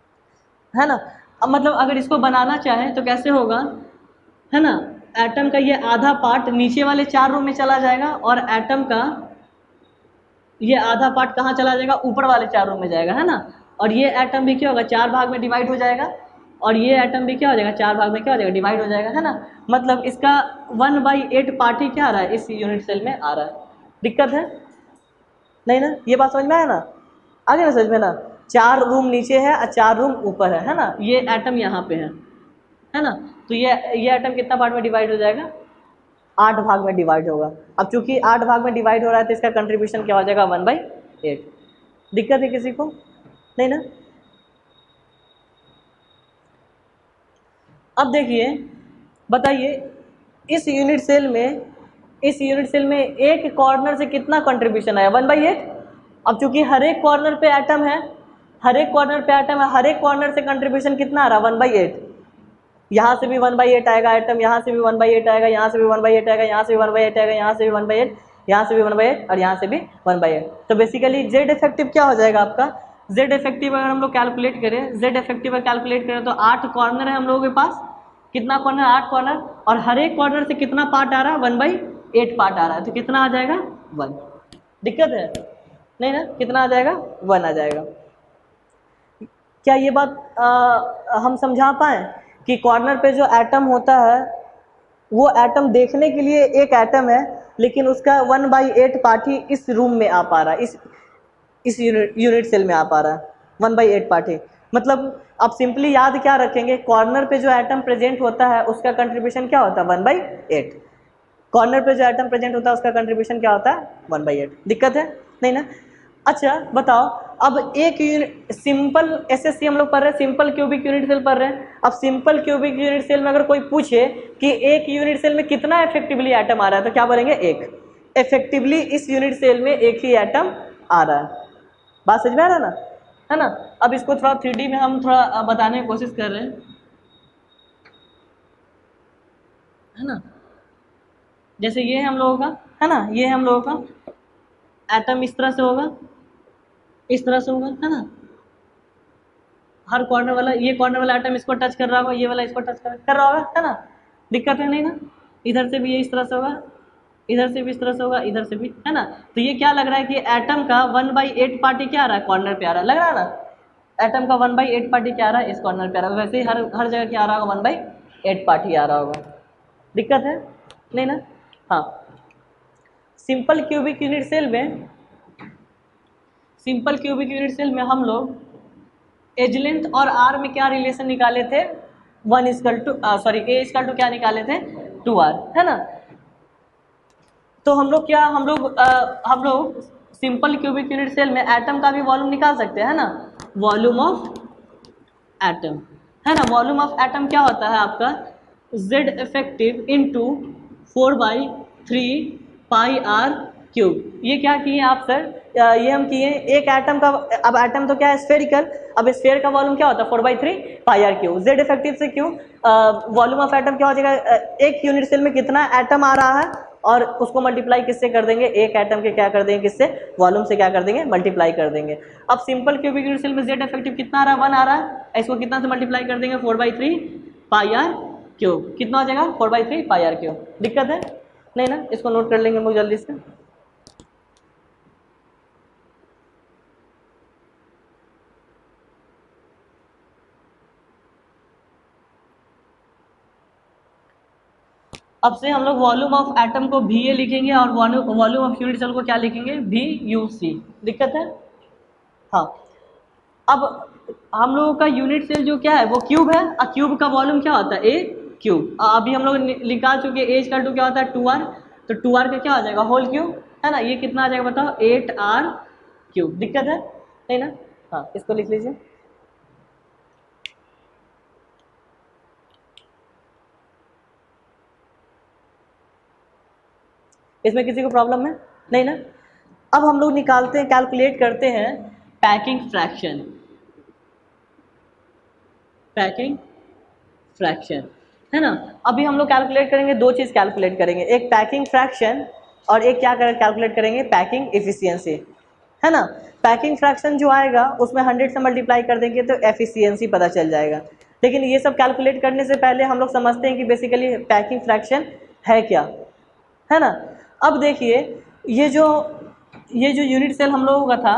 है ना। अब मतलब अगर इसको बनाना चाहे तो कैसे होगा, है ना। एटम का ये आधा पार्ट नीचे वाले चार रूम में चला जाएगा, और एटम का ये आधा पार्ट कहाँ चला जाएगा? ऊपर वाले चार रूम में जाएगा, है ना। और ये एटम भी क्या होगा? चार भाग में डिवाइड हो जाएगा, और ये एटम भी क्या हो जाएगा? चार भाग में क्या हो जाएगा? डिवाइड हो जाएगा, है ना। मतलब इसका वन बाई एट पार्ट ही क्या आ रहा है? इस यूनिट सेल में आ रहा है। दिक्कत है? नहीं ना? ये बात समझ में आया ना? आ गया ना समझ में ना? चार रूम नीचे है और चार रूम ऊपर है है ना। ये एटम यहाँ पे है है ना। तो ये ये एटम कितना पार्ट में डिवाइड हो जाएगा? आठ भाग में डिवाइड होगा। अब चूंकि आठ भाग में डिवाइड हो रहा है तो इसका कंट्रीब्यूशन क्या हो जाएगा? One by eight. दिक्कत है किसी को? नहीं ना? अब देखिए, बताइए, इस यूनिट सेल में इस यूनिट सेल में एक कॉर्नर से कितना कंट्रीब्यूशन आया? One by eight. अब चूंकि हर एक कॉर्नर पे एटम है, हर एक कॉर्नर पे एटम है, हर एक कॉर्नर से कंट्रीब्यूशन कितना आ रहा है? One by eight. यहाँ से भी वन बाई एट आएगा एटम, यहाँ से भी वन बाई एट आएगा, यहाँ से भी वन बाई एट आएगा, यहाँ से भी वन बाई एट आएगा, यहाँ से भी वन बाई एट, यहाँ से भी वन बाई एट, और यहाँ से भी वन बाई एट। तो बेसिकली जेड इफेक्टिव क्या हो जाएगा आपका? जेड इफेक्टिव अगर हम लोग कैलकुलेट करें, जेड इफेक्टिव अगर कैलकुलेट करें तो आठ कॉर्नर है हम लोगों के पास। कितना कॉर्नर? आठ कॉर्नर। और हर एक कॉर्नर से कितना पार्ट आ रहा है? वन बाई एट पार्ट आ रहा है। तो कितना आ जाएगा? वन। दिक्कत है? नहीं ना? कितना आ जाएगा? वन आ जाएगा। क्या ये बात आ, हम समझा पाए कि कॉर्नर पे जो एटम होता है वो एटम देखने के लिए एक एटम है, लेकिन उसका वन बाई एट पार्ट ही इस रूम में आ पा रहा है, इस इस यूनिट यूनिट सेल में आ पा रहा है, वन बाई एट पार्ट ही। मतलब आप सिंपली याद क्या रखेंगे? कॉर्नर पे जो एटम प्रेजेंट होता है उसका कंट्रीब्यूशन क्या होता है? One by eight. कॉर्नर पे जो एटम प्रेजेंट होता है उसका कंट्रीब्यूशन क्या होता है? One by eight. दिक्कत है? नहीं ना? अच्छा बताओ, अब एक यूनिट सिंपल एसएससी हम लोग पढ़ रहे हैं, सिंपल क्यूबिक यूनिट सेल पढ़ रहे हैं। अब सिंपल क्यूबिक यूनिट सेल में अगर कोई पूछे कि एक यूनिट सेल में कितना इफेक्टिवली एटम आ रहा है तो क्या बोलेंगे? एक। इफेक्टिवली इस यूनिट सेल में एक ही एटम आ रहा है। बात समझ में आ रहा है ना? है ना? अब इसको थोड़ा थ्री डी में हम थोड़ा बताने की कोशिश कर रहे हैं, है ना। जैसे ये है हम लोगों का, है ना, ये है हम लोगों का एटम, इस तरह से होगा, इस तरह से होगा, है ना। हर कॉर्नर वाला, ये कॉर्नर वाला एटम इसको टच कर रहा होगा, ये वाला इसको टच कर कर रहा होगा, है ना। दिक्कत है? नहीं ना? इधर से भी ये इस तरह से होगा, इधर से भी इस तरह से होगा, इधर से भी, है ना। तो ये क्या लग रहा है कि एटम का वन बाई एट पार्टी क्या आ रहा है? कॉर्नर पे आ रहा है, लग रहा है ना। एटम का वन बाई एट पार्टी क्या आ रहा है? इस कॉर्नर पे आ रहा है। वैसे ही हर हर जगह क्या आ रहा होगा? वन बाई एट पार्टी आ रहा होगा। दिक्कत है? नहीं ना? हाँ, सिंपल क्यूबिक यूनिट सेल में सिंपल क्यूबिक यूनिट सेल में हम लोग एज लेंथ और आर में क्या रिलेशन निकाले थे, one equal to sorry a equal to क्या निकाले थे, टू आर, है ना। तो हम लोग क्या हम लोग uh, हम लोग सिंपल क्यूबिक यूनिट सेल में एटम का भी वॉल्यूम निकाल सकते हैं, है ना, वॉल्यूम ऑफ एटम, है ना। वॉल्यूम ऑफ एटम क्या होता है आपका, Z effective into four by three pi r cube. ये क्या किए आप सर, ये हम किए एक एटम का, अब एटम तो क्या है स्फेरिकल, अब स्फेयर का वॉल्यूम क्या होता है four by three pi r cube. Z effective से क्यों, वॉल्यूम ऑफ एटम क्या हो जाएगा, एक यूनिट सेल में कितना एटम आ रहा है और उसको मल्टीप्लाई किससे कर देंगे, एक एटम के क्या कर देंगे, किससे, वॉल्यूम से क्या कर देंगे, मल्टीप्लाई कर देंगे। अब सिंपल क्यूबिक यूनिट सेल में जेड इफेक्टिव कितना आ रहा है, वन आ रहा है, इसको कितना से मल्टीप्लाई कर देंगे, four by three pi r cube, कितना हो जाएगा, four by three pi r cube. दिक्कत है नहीं ना, इसको नोट कर लेंगे हम लोग जल्दी से। अब से हम लोग वॉल्यूम ऑफ एटम को भी ए लिखेंगे और वॉल्यूम ऑफ यूनिट सेल को क्या लिखेंगे, भी यू सी। दिक्कत है, हाँ। अब हम लोगों का यूनिट सेल जो क्या है वो क्यूब है, और क्यूब का वॉल्यूम क्या होता है, ए क्यूब। अभी हम लोग निकाल चुके ए इक्वल टू क्या होता है, टू आर, तो टू आर का क्या आ जाएगा, होल क्यूब, है ना। ये कितना आ जाएगा बताओ, एट आर क्यूब। दिक्कत है नहीं ना, हाँ इसको लिख लीजिए। इसमें किसी को प्रॉब्लम है नहीं ना। अब हम लोग निकालते हैं, कैलकुलेट करते हैं पैकिंग फ्रैक्शन, पैकिंग फ्रैक्शन, है ना। अभी हम लोग कैलकुलेट करेंगे, दो चीज कैलकुलेट करेंगे, एक पैकिंग फ्रैक्शन और एक क्या कर कैलकुलेट करेंगे, पैकिंग इफिशियंसी, है ना। पैकिंग फ्रैक्शन जो आएगा उसमें हंड्रेड से मल्टीप्लाई कर देंगे तो एफिशिएंसी पता चल जाएगा। लेकिन ये सब कैलकुलेट करने से पहले हम लोग समझते हैं कि बेसिकली पैकिंग फ्रैक्शन है क्या, है ना। अब देखिए ये जो ये जो यूनिट सेल हम लोगों का था,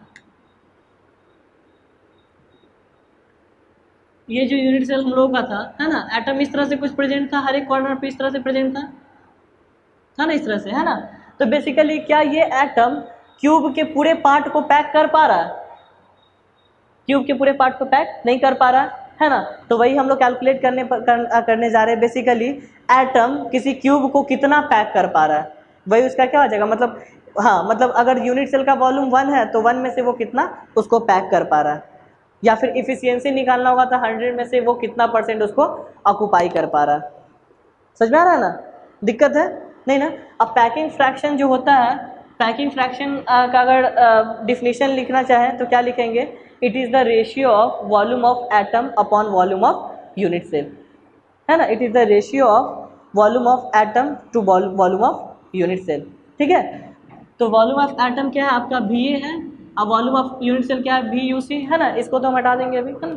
ये जो यूनिट सेल हम लोगों का था, है ना, एटम इस तरह से कुछ प्रेजेंट था, हर एक कॉर्नर पे इस तरह से प्रेजेंट था था ना, इस तरह से, है ना। तो बेसिकली क्या ये एटम क्यूब के पूरे पार्ट को पैक कर पा रहा है, क्यूब के पूरे पार्ट को पैक नहीं कर पा रहा है ना। तो वही हम लोग कैलकुलेट करने पर, कर, करने जा रहे हैं, बेसिकली एटम किसी क्यूब को कितना पैक कर पा रहा है, वही उसका क्या हो जाएगा, मतलब हाँ, मतलब अगर यूनिट सेल का वॉल्यूम वन है तो वन में से वो कितना उसको पैक कर पा रहा है, या फिर इफिशियंसी निकालना होगा तो हंड्रेड में से वो कितना परसेंट उसको ऑक्यूपाई कर पा रहा है। समझ में आ रहा है ना, दिक्कत है नहीं ना। अब पैकिंग फ्रैक्शन जो होता है, पैकिंग फ्रैक्शन का अगर डिफिनीशन लिखना चाहें तो क्या लिखेंगे, it is the ratio of volume of atom upon volume of unit cell, है ना। It is the ratio of volume of atom to volume of unit cell, ठीक है। तो वॉल्यूम ऑफ एटम क्या है आपका, भी ए है, अब वॉल्यूम ऑफ यूनिट सेल क्या है, भी यू सी, है ना। इसको तो हम हटा देंगे अभी, है ना।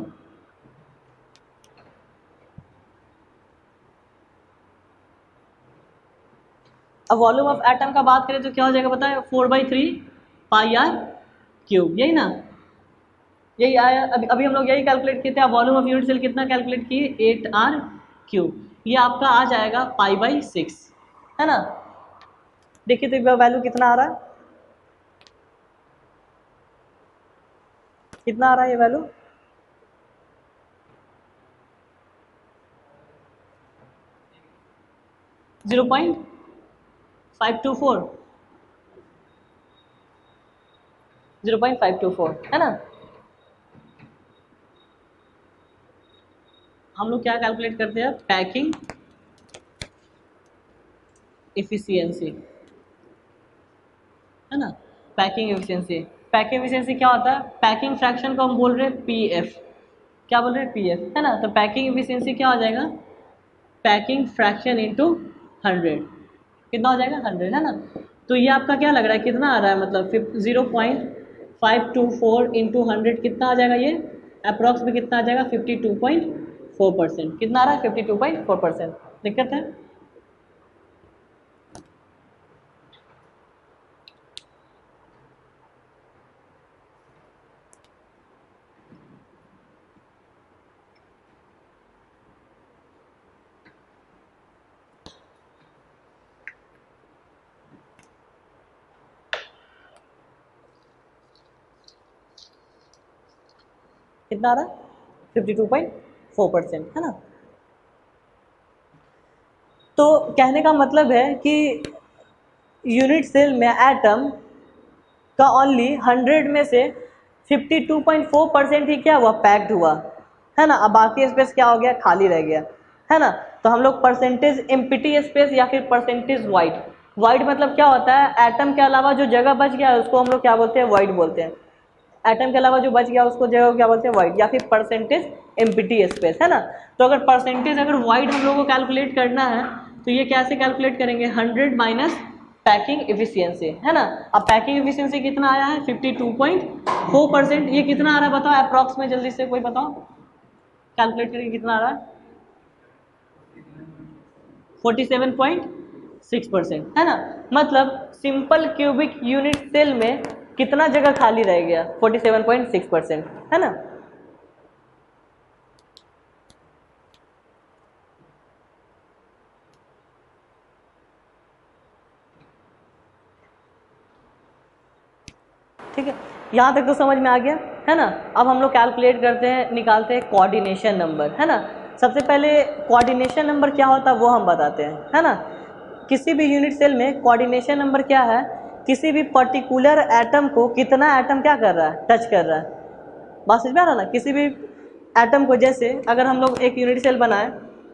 अब वॉल्यूम ऑफ एटम का बात करें तो क्या हो जाएगा बताए, four by three pi r cube, यही ना, यही आया। अभी अभी हम लोग यही कैलकुलेट किए थे। अब वॉल्यूम ऑफ यूनिट सेल कितना कैलकुलेट किए, एट आर क्यूब, ये आपका आ जाएगा पाई बाई सिक्स, है ना। देखिए तो वैल्यू कितना आ रहा है, कितना आ रहा है ये value, zero point five two four, zero point five two four, है ना। हम लोग क्या कैलकुलेट करते हैं, पैकिंग इफिशियंसी, है ना, पैकिंग एफिशिएंसी। पैकिंग एफिशिएंसी क्या होता है, पैकिंग फ्रैक्शन को हम बोल रहे हैं पी एफ, क्या बोल रहे हैं, पी एफ, है ना। तो पैकिंग एफिशिएंसी क्या हो जाएगा, पैकिंग फ्रैक्शन इंटू हंड्रेड, कितना हो जाएगा, हंड्रेड, है ना। तो ये आपका क्या लग रहा है, कितना आ रहा है, मतलब zero point five two four into hundred कितना आ जाएगा, ये अप्रॉक्स में कितना आ जाएगा, fifty two point four percent, कितना आ रहा है, fifty two point four percent. दिक्कत है, कितना आ रहा है, fifty two point four percent, है ना। तो कहने का मतलब है कि यूनिट सेल में एटम का ओनली हंड्रेड में से fifty two point four percent ही क्या हुआ, पैक्ड हुआ, है ना। अब बाकी स्पेस क्या हो गया, खाली रह गया, है ना। तो हम लोग परसेंटेज एम्प्टी स्पेस या फिर परसेंटेज वाइड, वाइड मतलब क्या होता है, एटम के अलावा जो जगह बच गया है उसको हम लोग क्या बोलते हैं, वाइड बोलते हैं। एटम के अलावा जो बच गया उसको जगह को क्या बोलते हैं, वाइड, या फिर परसेंटेज एम्प्टी स्पेस, है ना। तो अगर परसेंटेज अगर वाइड हम लोग को कैलकुलेट करना है तो ये कैसे कैलकुलेट करेंगे, हंड्रेड माइनस पैकिंग एफिशिएंसी, है ना। अब पैकिंग एफिशिएंसी कितना आया है, fifty two point four percent. ये कितना आ रहा है बताओ अप्रॉक्स में, जल्दी से कोई बताओ, कैलकुलेट करके कितना आ रहा है, forty seven point six percent, है ना। मतलब सिंपल क्यूबिक यूनिट सेल में कितना जगह खाली रह गया, forty seven point six percent, है ना। ठीक है, यहाँ तक तो समझ में आ गया, है ना। अब हम लोग कैलकुलेट करते हैं, निकालते हैं कोऑर्डिनेशन नंबर, है ना। सबसे पहले कोऑर्डिनेशन नंबर क्या होता है वो हम बताते हैं, है ना। किसी भी यूनिट सेल में कोऑर्डिनेशन नंबर क्या है, किसी भी पर्टिकुलर एटम को कितना एटम क्या कर रहा है, टच कर रहा है। बात समझ में आ रहा ना, किसी भी एटम को, जैसे अगर हम लोग एक यूनिट सेल बनाए,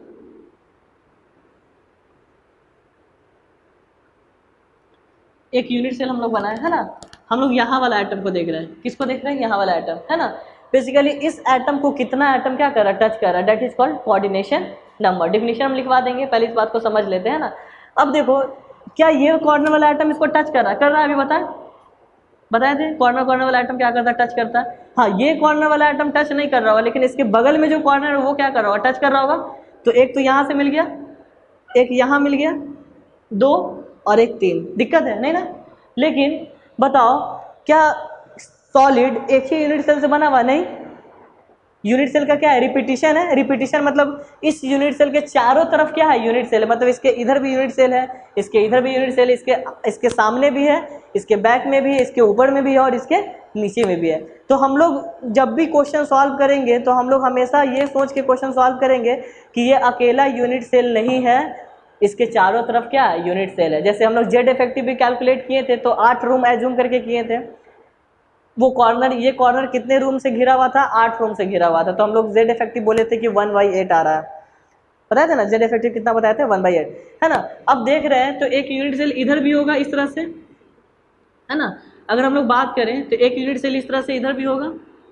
एक यूनिट सेल हम लोग बनाए, है ना। हम लोग यहाँ वाला एटम को देख रहे हैं, किसको देख रहे हैं, यहाँ वाला एटम, है ना। बेसिकली इस एटम को कितना एटम क्या कर रहा है, टच कर रहा है, that is called coordination number. Definition हम लिखवा देंगे, पहले इस बात को समझ लेते हैं ना। अब देखो, क्या ये कॉर्नर वाला एटम इसको टच कर रहा है, कर रहा है, अभी बताए बताए थे, कॉर्नर कॉर्नर वाला एटम क्या करता है, टच करता है। हाँ, ये कॉर्नर वाला एटम टच नहीं कर रहा होगा, लेकिन इसके बगल में जो कॉर्नर है वो क्या कर रहा होगा, टच कर रहा होगा। तो एक तो यहाँ से मिल गया, एक यहाँ मिल गया, दो और एक तीन, दिक्कत है नहीं ना। लेकिन बताओ, क्या सॉलिड एक ही यूनिट सेल से बना हुआ, नहीं। यूनिट सेल का क्या है, रिपीटिशन है। रिपीटिशन मतलब इस यूनिट सेल के चारों तरफ क्या है, यूनिट सेल है। मतलब इसके इधर भी यूनिट सेल है, इसके इधर भी यूनिट सेल, इसके इसके सामने भी है, इसके बैक में भी है, इसके ऊपर में भी है और इसके नीचे में भी है। तो हम लोग जब भी क्वेश्चन सॉल्व करेंगे तो हम लोग हमेशा ये सोच के क्वेश्चन सॉल्व करेंगे कि ये अकेला यूनिट सेल नहीं है, इसके चारों तरफ क्या है, यूनिट सेल है। जैसे हम लोग जेड इफेक्टिव भी कैलकुलेट किए थे तो आठ रूम एज्यूम करके किए थे। वो कॉर्नर, ये कॉर्नर कितने रूम से घिरा हुआ था, आठ रूम से घिरा हुआ था। तो हम लोग जेड इफेक्टिव बोले थे कि वन बाई एट आ रहा है, बताया था ना, जेड इफेक्टिव कितना बताया था, वन बाई एट, है ना। अब देख रहे हैं तो एक यूनिट सेल इधर भी होगा इस तरह से, है ना। अगर हम लोग बात करें तो एक यूनिट सेल इस तरह से इधर भी होगा,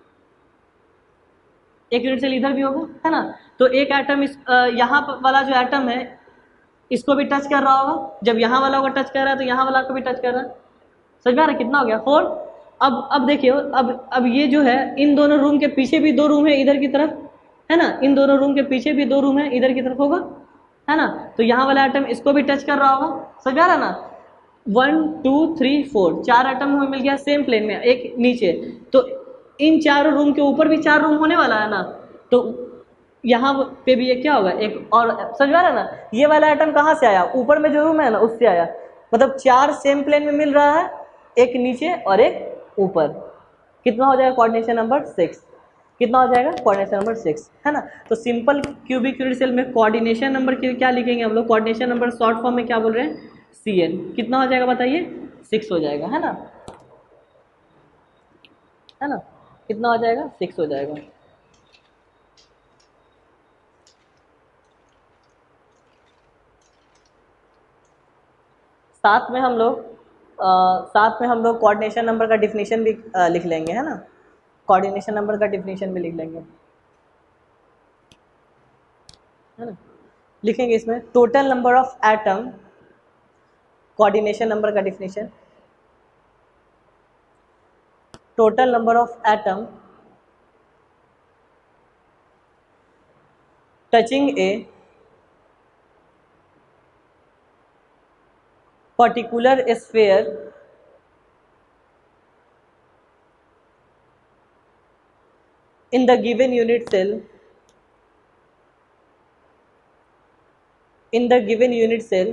एक यूनिट सेल इधर भी होगा, है ना। तो एक एटम इस यहाँ वाला जो एटम है इसको भी टच कर रहा होगा, जब यहाँ वाला को टच कर रहा है तो यहाँ वाला को भी टच कर रहा है। समझ में आ रहा है, कितना हो गया, फोर। अब अब देखिए, अब अब ये जो है, इन दोनों रूम के पीछे भी दो रूम है इधर की तरफ, है ना। इन दोनों रूम के पीछे भी दो रूम है इधर की तरफ होगा, है ना। तो यहाँ वाला आइटम इसको भी टच कर रहा होगा। समझ में आ रहा ना, वन टू थ्री फोर, चार आइटम हमें मिल गया सेम प्लेन में, एक नीचे। तो इन चारों रूम के ऊपर भी चार रूम होने वाला है ना, तो यहाँ पे भी ये क्या होगा, एक और। समझ में आ रहा है ना, ये वाला आइटम कहाँ से आया, ऊपर में जो रूम है ना उससे आया। मतलब चार सेम प्लेन में मिल रहा है, एक नीचे और एक ऊपर। कितना हो जाएगा, कोऑर्डिनेशन नंबर सिक्स। कितना हो जाएगा, कोऑर्डिनेशन नंबर सिक्स, है ना। तो सिंपल क्यूबिक यूनिट सेल में कोऑर्डिनेशन नंबर के क्या लिखेंगे हम लोग, कोऑर्डिनेशन नंबर शॉर्ट फॉर्म में क्या बोल रहे हैं, सी एन। कितना हो जाएगा बताइए, सिक्स हो जाएगा, है ना, है ना। कितना हो जाएगा, सिक्स हो जाएगा। साथ में हम लोग साथ में हम लोग कोऑर्डिनेशन नंबर का डिफिनीशन भी आ, लिख लेंगे, है ना। कोऑर्डिनेशन नंबर का डिफिनीशन भी लिख लेंगे, है ना। लिखेंगे इसमें total number of atom, coordination number का definition, total number of atom touching a particular sphere in the given unit cell in the given unit cell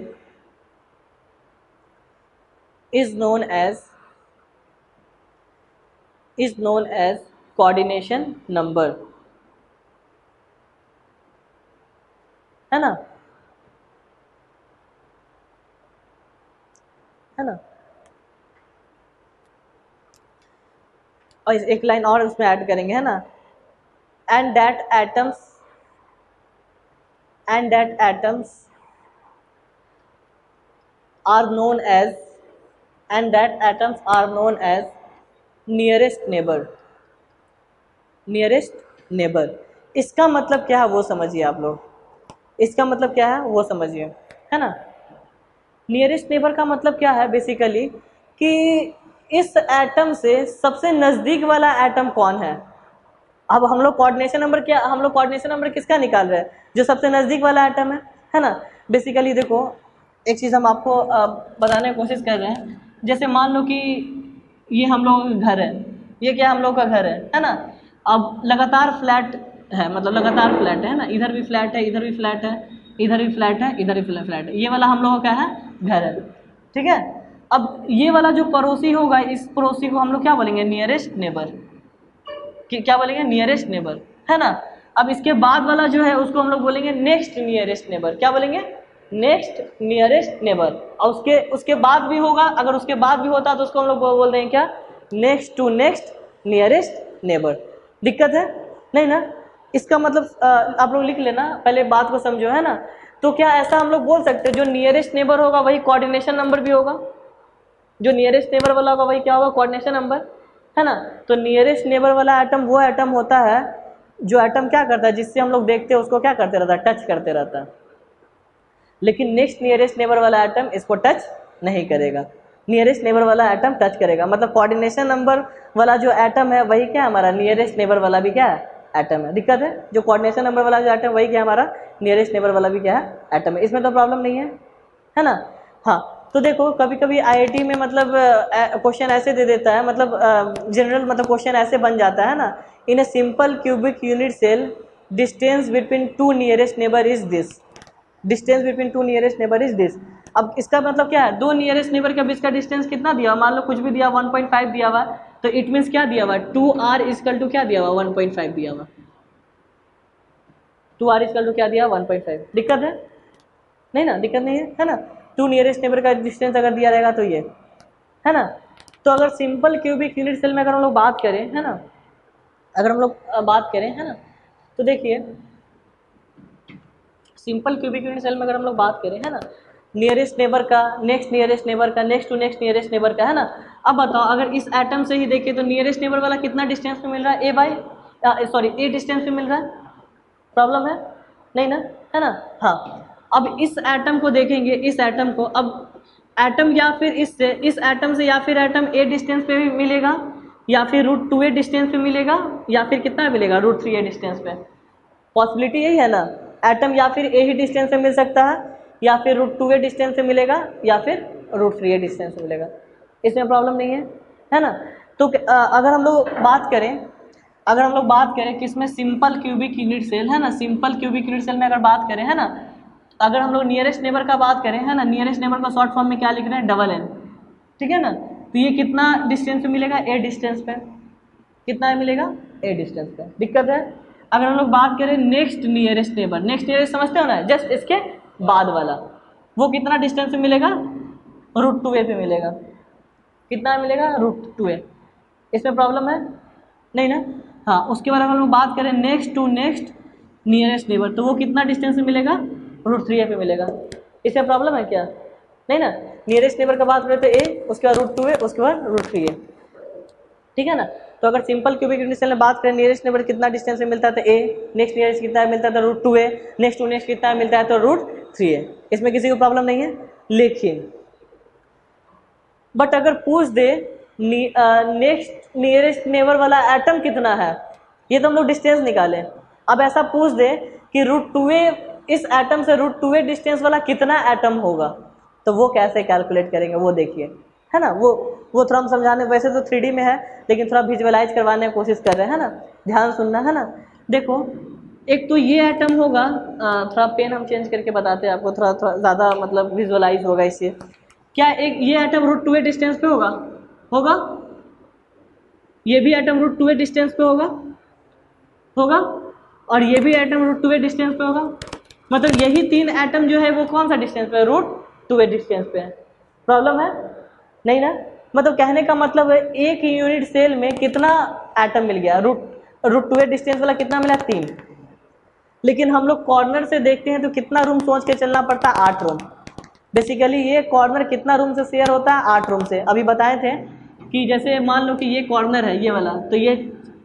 is known as is known as coordination number, है ना, है ना। और एक line और उसमें add करेंगे, है ना, and that atoms and that atoms are known as and that atoms are known as nearest neighbour, nearest neighbour. इसका मतलब क्या है वो समझिए आप लोग, इसका मतलब क्या है वो समझिए, है ना। नियरेस्ट नेबर का मतलब क्या है बेसिकली कि इस एटम से सबसे नज़दीक वाला एटम कौन है। अब हम लोग कोऑर्डिनेशन नंबर क्या हम लोग कोऑर्डिनेशन नंबर किसका निकाल रहे हैं, जो सबसे नज़दीक वाला एटम है, है ना। बेसिकली देखो एक चीज़ हम आपको बताने की कोशिश कर रहे हैं, जैसे मान लो कि ये हम लोगों का घर है, ये क्या हम लोग का घर है, है ना। अब लगातार फ्लैट है, मतलब लगातार फ्लैट है ना, इधर भी फ्लैट है, इधर भी फ्लैट है, इधर भी फ्लैट है, इधर भी फ्लैट है, ये वाला हम लोगों का क्या है, घर है, ठीक है। अब ये वाला जो पड़ोसी होगा, इस पड़ोसी को हम लोग क्या बोलेंगे, नियरेस्ट नेबर, क्या बोलेंगे, नियरेस्ट नेबर, है ना। अब इसके बाद वाला जो है उसको हम लोग बोलेंगे नेक्स्ट नियरेस्ट नेबर, क्या बोलेंगे, नेक्स्ट नियरेस्ट नेबर। और उसके उसके बाद भी होगा, अगर उसके बाद भी होता तो उसको हम लोग बोल रहे हैं क्या, next to next nearest neighbour. दिक्कत है नहीं ना। इसका मतलब आप लोग लिख लेना, पहले बात को समझो, है ना। तो क्या ऐसा हम लोग बोल सकते हैं जो नियरेस्ट नेबर होगा वही कोऑर्डिनेशन नंबर भी होगा, जो नियरेस्ट नेबर वाला होगा वही क्या होगा, कोऑर्डिनेशन नंबर, है ना। तो नियरेस्ट नेबर वाला एटम वो एटम होता है जो एटम क्या करता है, जिससे हम लोग देखते हैं उसको क्या करते रहता है, टच करते रहता है। लेकिन नेक्स्ट नियरेस्ट नेबर वाला एटम इसको टच नहीं करेगा, नियरेस्ट नेबर वाला एटम टच करेगा। मतलब कोऑर्डिनेशन नंबर वाला जो एटम है वही क्या हमारा नियरेस्ट नेबर वाला भी क्या है, एटम है। दिक्कत है, जो कोऑर्डिनेशन नंबर वाला जो एटम वही क्या हमारा नियरेस्ट नेबर वाला भी क्या है, एटम है। इसमें तो प्रॉब्लम नहीं है, है ना। हाँ, तो देखो कभी कभी आईआईटी में मतलब क्वेश्चन ऐसे दे देता है, मतलब जनरल मतलब क्वेश्चन ऐसे बन जाता है ना, in a simple cubic unit cell distance between two nearest neighbour is this, distance between two nearest neighbour is this. अब इसका मतलब क्या है, दो नियरेस्ट नेबर के बीच का डिस्टेंस कितना दिया, मान लो कुछ भी दिया वन पॉइंट फाइव दिया हुआ, तो इट मीन्स क्या दिया हुआ, टू आर इजकल टू क्या दिया हुआ, वन पॉइंट फाइव दिया हुआ, टू आर इजकल टू क्या दिया, वन पॉइंट फाइव। दिक्कत है नहीं ना, दिक्कत नहीं है, है ना। टू नियरेस्ट नेबर का डिस्टेंस अगर दिया रहेगा तो ये, है ना। तो अगर सिंपल क्यूबिक यूनिट सेल में अगर हम लोग बात करें, है ना, अगर हम लोग बात करें, है ना, तो देखिए सिंपल क्यूबिक यूनिट सेल में अगर हम लोग बात करें, है ना, नियरेस्ट नेबर का, नेक्स्ट नियरेस्ट नेबर का, next to next nearest neighbour का, है ना। अब बताओ अगर इस एटम से ही देखें तो नियरेस्ट नेबर वाला कितना डिस्टेंस पे मिल रहा है, a by sorry a distance पे मिल रहा है, प्रॉब्लम है नहीं ना, है ना। हाँ, अब इस एटम को देखेंगे, इस एटम को, अब एटम या फिर इससे इस एटम से या फिर एटम ए डिस्टेंस पे भी मिलेगा, या फिर रूट टू ए डिस्टेंस पे मिलेगा, या फिर कितना मिलेगा, रूट थ्री ए डिस्टेंस पे। पॉसिबिलिटी यही है ना, एटम या फिर ए ही डिस्टेंस से मिल सकता है, या फिर रूट टू ए डिस्टेंस से मिलेगा, या फिर रूट थ्री ए डिस्टेंस से मिलेगा। इसमें प्रॉब्लम नहीं है, है ना। तो अगर हम लोग बात करें अगर हम लोग बात करें किसमें, सिंपल क्यूबिक यूनिट सेल, है ना, सिंपल क्यूबिक यूनिट सेल में अगर बात करें, है ना, अगर हम लोग नियरेस्ट नेबर का बात करें, है ना, नियरेस्ट नेबर का शॉर्ट फॉर्म में क्या लिख रहे हैं, डबल एन, ठीक है ना। तो ये कितना डिस्टेंस पे मिलेगा, ए डिस्टेंस पे, कितना मिलेगा, ए डिस्टेंस पे। दिक्कत है। अगर हम लोग बात करें next nearest neighbour, next nearest समझते हो ना, जस्ट इसके बाद वाला, वो कितना डिस्टेंस पे मिलेगा, रूट टू ए पे मिलेगा, कितना मिलेगा, रूट टू ए। इसमें प्रॉब्लम है नहीं ना। हाँ, उसके बाद अगर हम लोग बात करें next to next nearest neighbour, तो वो कितना डिस्टेंस में मिलेगा, रूट थ्री ए पे मिलेगा। इसमें प्रॉब्लम है क्या, नहीं ना। नियरेस्ट नेबर का बात करें तो ए, उसके बाद रूट टू ए, उसके बाद रूट थ्री ए, ठीक है ना। तो अगर सिंपल क्यूबिक यूनिट सेल में बात करें नियरेस्ट नेबर कितना डिस्टेंस में मिलता है, तो ए, नेक्स्ट नियरेस्ट कितना मिलता है, तो root two a, next to next कितना मिलता है, तो रूट थ्री ए। इसमें किसी को प्रॉब्लम नहीं है। लेकिन बट अगर पूछ दे नेक्स्ट नियरेस्ट नेबर वाला एटम कितना है, ये तो हम लोग डिस्टेंस निकालें। अब ऐसा पूछ दे कि रूट टू ए, इस एटम से रूट टू ए डिस्टेंस वाला कितना एटम होगा, तो वो कैसे कैलकुलेट करेंगे वो देखिए, है ना। वो वो थोड़ा हम समझाने, वैसे तो थ्री डी में है लेकिन थोड़ा विजुअलाइज करवाने की कोशिश कर रहे हैं, है ना। ध्यान सुनना, है ना। देखो एक तो ये एटम होगा, थोड़ा पेन हम चेंज करके बताते हैं आपको, थोड़ा थोड़ा ज़्यादा मतलब विजुअलाइज होगा इससे। क्या एक ये atom root two a distance पे होगा होगा ये भी atom root two a distance पे होगा होगा और ये भी atom root two a distance पे होगा। मतलब यही तीन एटम जो है वो कौन सा डिस्टेंस पे है, रूट टू ए डिस्टेंस पे है। प्रॉब्लम है नहीं ना। मतलब कहने का मतलब है एक यूनिट सेल में कितना एटम मिल गया, root root two a distance वाला कितना मिला, तीन। लेकिन हम लोग कॉर्नर से देखते हैं तो कितना रूम सोच के चलना पड़ता है, आठ रूम। बेसिकली ये कॉर्नर कितना रूम से शेयर होता है, आठ रूम से। अभी बताए थे कि जैसे मान लो कि ये कॉर्नर है ये वाला, तो ये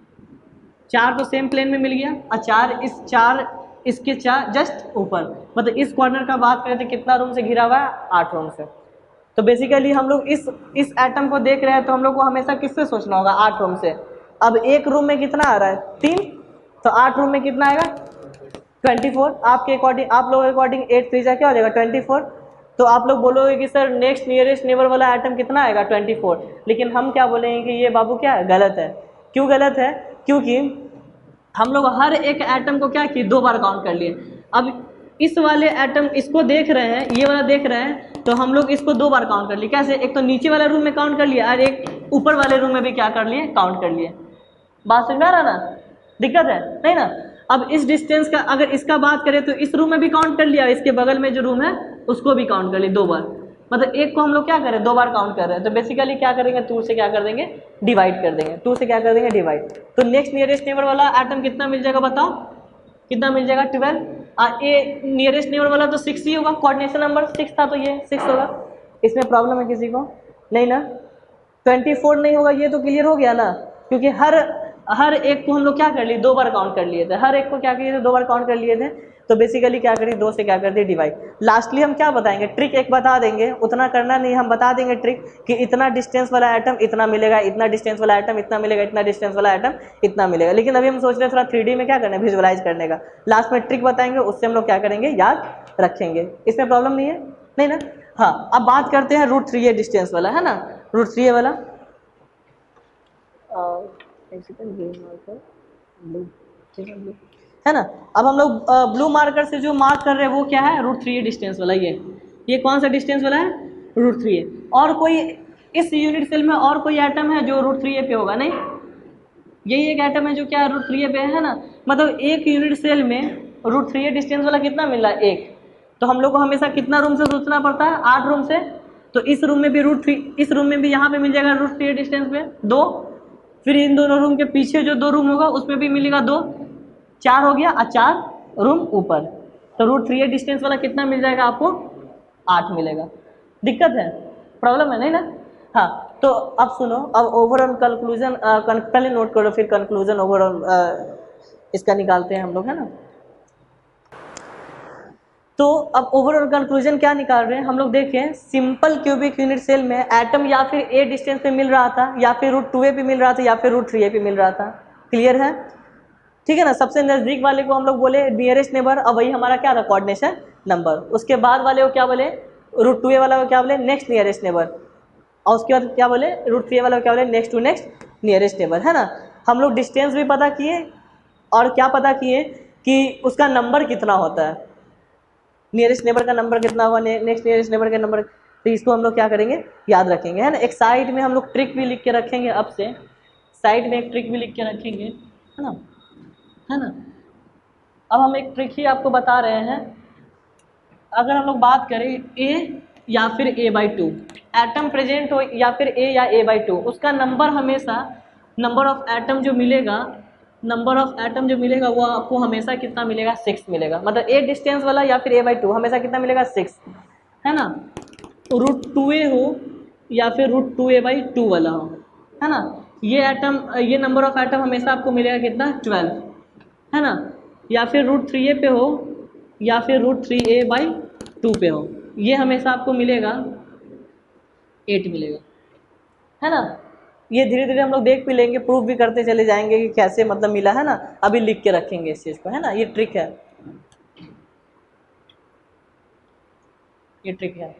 चार तो सेम प्लेन में मिल गया और चार इस चार इसके चार जस्ट ऊपर। मतलब इस कॉर्नर का बात करें तो कितना रूम से घिरा हुआ है, आठ रूम से। तो बेसिकली हम लोग इस इस एटम को देख रहे हैं तो हम लोग को हमेशा किससे सोचना होगा, आठ रूम से। अब एक रूम में कितना आ रहा है, तीन, तो आठ रूम में कितना आएगा, ट्वेंटी फोर। आपके अकॉर्डिंग, आप लोगों के अकॉर्डिंग एट थ्री जा क्या हो जाएगा, ट्वेंटी फोर। तो आप लोग बोलोगे कि सर नेक्स्ट नियरेस्ट नेबर वाला आइटम कितना आएगा, ट्वेंटी फोर। लेकिन हम क्या बोलेंगे कि ये बाबू क्या है, गलत है। क्यों गलत है, क्योंकि हम लोग हर एक एटम को क्या किए, दो बार काउंट कर लिए। अब इस वाले एटम इसको देख रहे हैं, ये वाला देख रहे हैं, तो हम लोग इसको दो बार काउंट कर लिए। कैसे, एक तो नीचे वाले रूम में काउंट कर लिया और एक ऊपर वाले रूम में भी क्या कर लिए, काउंट कर लिए। बात समझ में आ रहा ना, दिक्कत है नहीं ना। अब इस डिस्टेंस का अगर इसका बात करें तो इस रूम में भी काउंट कर लिया, इसके बगल में जो रूम है उसको भी काउंट कर लिया दो बार। मतलब एक को हम लोग क्या करें, दो बार काउंट कर रहे हैं। तो बेसिकली क्या करेंगे, टू से क्या कर देंगे, डिवाइड कर देंगे। टू से क्या कर देंगे, डिवाइड। तो नेक्स्ट नियरेस्ट नेबर वाला एटम कितना मिल जाएगा, बताओ कितना मिल जाएगा, ट्वेल्व। ये नियरेस्ट नेबर वाला तो सिक्स ही होगा, कोऑर्डिनेशन नंबर सिक्स था तो ये सिक्स होगा। इसमें प्रॉब्लम है किसी को, नहीं ना। ट्वेंटी फोर नहीं होगा, ये तो क्लियर हो गया ना, क्योंकि हर हर एक को हम लोग क्या कर लिए, दो बार काउंट कर लिए थे। हर एक को क्या किए थे, दो बार काउंट कर लिए थे। तो बेसिकली क्या करिए, दो से क्या कर दिए, डिवाइड। लास्टली हम क्या बताएंगे, ट्रिक एक बता देंगे, उतना करना नहीं, हम बता देंगे ट्रिक कि इतना डिस्टेंस वाला आइटम इतना मिलेगा, इतना डिस्टेंस वाला आइटम इतना मिलेगा, इतना डिस्टेंस वाला आइटम इतना मिलेगा। लेकिन अभी हम सोच रहे हैं थोड़ा थ्री डी में क्या करना है, विजुअलाइज करने का। लास्ट में ट्रिक बताएंगे, उससे हम लोग क्या करेंगे, याद रखेंगे। इसमें प्रॉब्लम नहीं है, नहीं ना। हाँ, अब बात करते हैं रूट थ्री ए डिस्टेंस वाला, है ना, रूट थ्री ए वाला। है ना। अब हम लोग ब्लू मार्कर से जो मार्क कर रहे हैं वो क्या है, रूट थ्री ए डिस्टेंस वाला। ये ये कौन सा डिस्टेंस वाला है, रूट थ्री ए। और कोई इस यूनिट सेल में और कोई एटम है जो रूट थ्री ए पे होगा, नहीं, यही एक एटम है जो क्या रूट थ्री ए पे है ना। मतलब एक यूनिट सेल में रूट थ्री ए डिस्टेंस वाला कितना मिल रहा है, एक। तो हम लोग को हमेशा कितना रूम से सोचना पड़ता है, आठ रूम से। तो इस रूम में भी रूट थ्री, इस रूम में भी यहाँ पे मिल जाएगा रूट थ्री ए डिस्टेंस पे दो। फिर इन दोनों रूम के पीछे जो दो रूम होगा उसमें भी मिलेगा दो, चार हो गया, और चार रूम ऊपर। तो रूट थ्री ए डिस्टेंस वाला कितना मिल जाएगा आपको, आठ मिलेगा। दिक्कत है, प्रॉब्लम है, नहीं ना। हाँ, तो अब सुनो, अब ओवरऑल कंक्लूजन पहले नोट करो, फिर कंक्लूजन ओवरऑल इसका निकालते हैं हम लोग, है ना। तो अब ओवरऑल कंक्लूजन क्या निकाल रहे हैं हम लोग, देखें सिंपल क्यूबिक यूनिट सेल में एटम या फिर ए डिस्टेंस पे मिल रहा था, या फिर रूट टू ए पे मिल रहा था, या फिर रूट थ्री ए पे मिल रहा था। क्लियर है, ठीक है ना। सबसे नजदीक वाले को हम लोग बोले नियरेस्ट नेबर, अब वही हमारा क्या था, कोऑर्डिनेशन नंबर। उसके बाद वाले को क्या बोले, रूट टू ए वाला को क्या बोले, नेक्स्ट नियरेस्ट नेबर। और उसके बाद क्या बोले, रूट थ्री ए वाला को क्या बोले, next to next nearest neighbour, है ना। हम लोग डिस्टेंस भी पता किए और क्या पता किए कि उसका नंबर कितना होता है, नियरेस्ट नेबर का नंबर कितना हुआ, नेक्स्ट नियरेस्ट नेबर का नंबर। तो इसको हम लोग क्या करेंगे, याद रखेंगे, है ना। एक साइड में हम लोग ट्रिक भी लिख के रखेंगे, अब से साइड में एक ट्रिक भी लिख के रखेंगे, है ना, है ना। अब हम एक ट्रिक ही आपको बता रहे हैं। अगर हम लोग बात करें ए या फिर a by two, atom present हो या फिर ए या ए बाई टू, उसका नंबर हमेशा, नंबर ऑफ एटम जो मिलेगा, नंबर ऑफ एटम जो मिलेगा वो आपको हमेशा कितना मिलेगा, सिक्स मिलेगा। मतलब ए डिस्टेंस वाला या फिर ए बाई टू हमेशा कितना मिलेगा, सिक्स, है ना। रूट टू ए हो या फिर root two a by two वाला हो, है ना। ये एटम, ये नंबर ऑफ एटम हमेशा आपको मिलेगा कितना, ट्वेल्व, है ना। या फिर रूट थ्री ए पे हो या फिर root three a by two पे हो, ये हमेशा आपको मिलेगा एट मिलेगा, है ना। ये धीरे धीरे हम लोग देख भी लेंगे, प्रूफ भी करते चले जाएंगे कि कैसे मतलब मिला, है ना। अभी लिख के रखेंगे इस चीज़ को, है ना। ये ट्रिक है, ये ट्रिक है।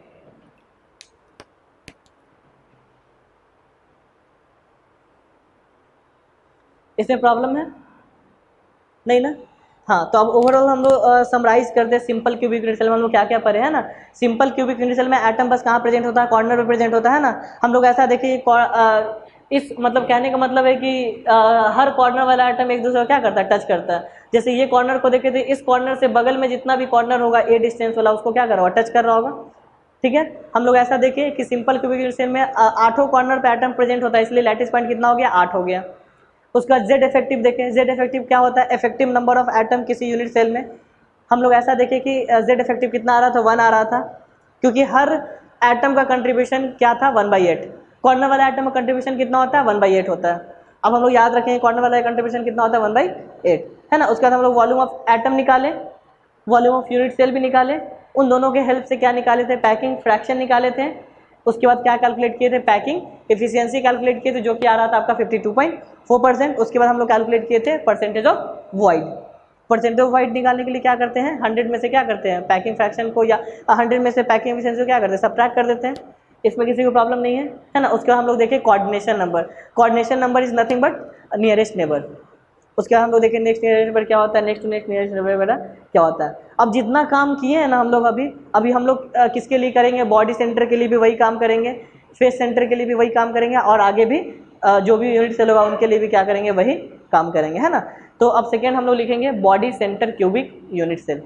इसमें प्रॉब्लम है, नहीं ना। हाँ, तो अब ओवरऑल हम लोग समराइज करते हैं सिंपल क्यूबिक यूनिट सेल में हम लोग क्या क्या पढ़े, है ना। सिंपल क्यूबिक यूनिट सेल में एटम बस कहाँ प्रेजेंट होता है, कॉर्नर पे प्रेजेंट होता है ना। हम लोग ऐसा देखिए, इस मतलब कहने का मतलब है कि आ, हर कॉर्नर वाला आइटम एक दूसरे को क्या करता है, टच करता है। जैसे ये कॉर्नर को देखे थे, इस कॉर्नर से बगल में जितना भी कॉर्नर होगा ए डिस्टेंस वाला, उसको क्या कर रहा होगा, टच कर रहा होगा। ठीक है, हम लोग ऐसा देखें कि सिंपल क्यूबिक यूनिट सेल में आठों कॉर्नर पे एटम प्रेजेंट होता है, इसलिए लैटिस पॉइंट कितना हो गया, आठ हो गया। उसका जेड इफेक्टिव देखें, जेड इफेक्टिव क्या होता है, इफेक्टिव नंबर ऑफ एटम किसी यूनिट सेल में। हम लोग ऐसा देखें कि जेड इफेक्टिव कितना आ रहा था, वन आ रहा था, क्योंकि हर एटम का कंट्रीब्यूशन क्या था, वन बाई एट। कॉर्नर वाला एटम का कंट्रीब्यूशन कितना होता है, वन बाई एट होता है। अब हम लोग याद रखेंगे कॉर्नर वाला कंट्रीब्यूशन कितना होता है, वन बाई एट, है ना। उसके बाद हम लोग वॉल्यूम ऑफ एटम निकाले, वॉल्यूम ऑफ यूनिट सेल भी निकाले, उन दोनों के हेल्प से क्या निकाले थे, पैकिंग फ्रैक्शन निकाले थे। उसके बाद क्या कैलकुलेट किए थे, पैकिंग एफिशिएंसी कैलकुलेट किए थे, जो कि आ रहा था आपका fifty two point four percent. उसके बाद हम लोग कैलकुलेट किए थे percentage of void. Percentage of void निकालने के लिए क्या करते हैं, हंड्रेड में से क्या करते हैं, पैकिंग फ्रैक्शन को, या हंड्रेड में से पैकिंग एफिशिएंसी को क्या करते हैं, सबट्रैक्ट कर देते हैं। इसमें किसी को प्रॉब्लम नहीं है, है ना। उसके बाद हम लोग देखें coordination number, coordination number is nothing but nearest neighbour. उसके बाद हम लोग देखें नेक्स्ट नियरेस्ट नेबर क्या होता है, next to next nearest neighbour बेटा क्या होता है। अब जितना काम किए हैं ना हम लोग अभी अभी हम लोग किसके लिए करेंगे, बॉडी सेंटर के लिए भी वही काम करेंगे, फेस सेंटर के लिए भी वही काम करेंगे, और आगे भी जो भी यूनिट सेल होगा उनके लिए भी क्या करेंगे, वही काम करेंगे, है ना। तो अब सेकेंड हम लोग लिखेंगे body centre cubic unit cell,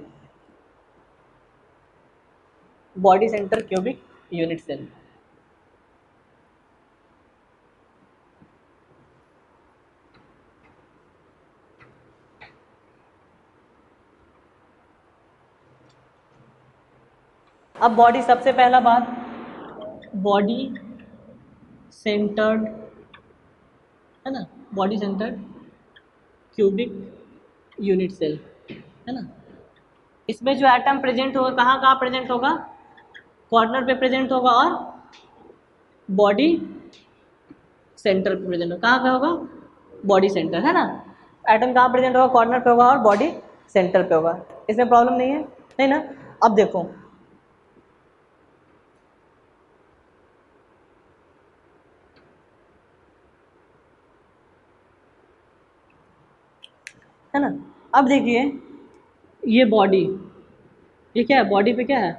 body centre cubic unit cell. अब बॉडी, सबसे पहला बात, बॉडी सेंटर्ड, है ना, body centred cubic unit cell, है ना। इसमें जो एटम प्रेजेंट होगा कहाँ कहाँ प्रेजेंट होगा, कॉर्नर पे प्रेजेंट होगा और बॉडी सेंटर पे प्रेजेंट होगा। कहाँ पे होगा, बॉडी सेंटर, है ना। एटम कहाँ प्रेजेंट होगा, कॉर्नर पे होगा और बॉडी सेंटर पे होगा। इसमें प्रॉब्लम नहीं है, नहीं ना। अब देखो है ना, अब देखिए ये बॉडी, ये क्या है, बॉडी पे क्या है,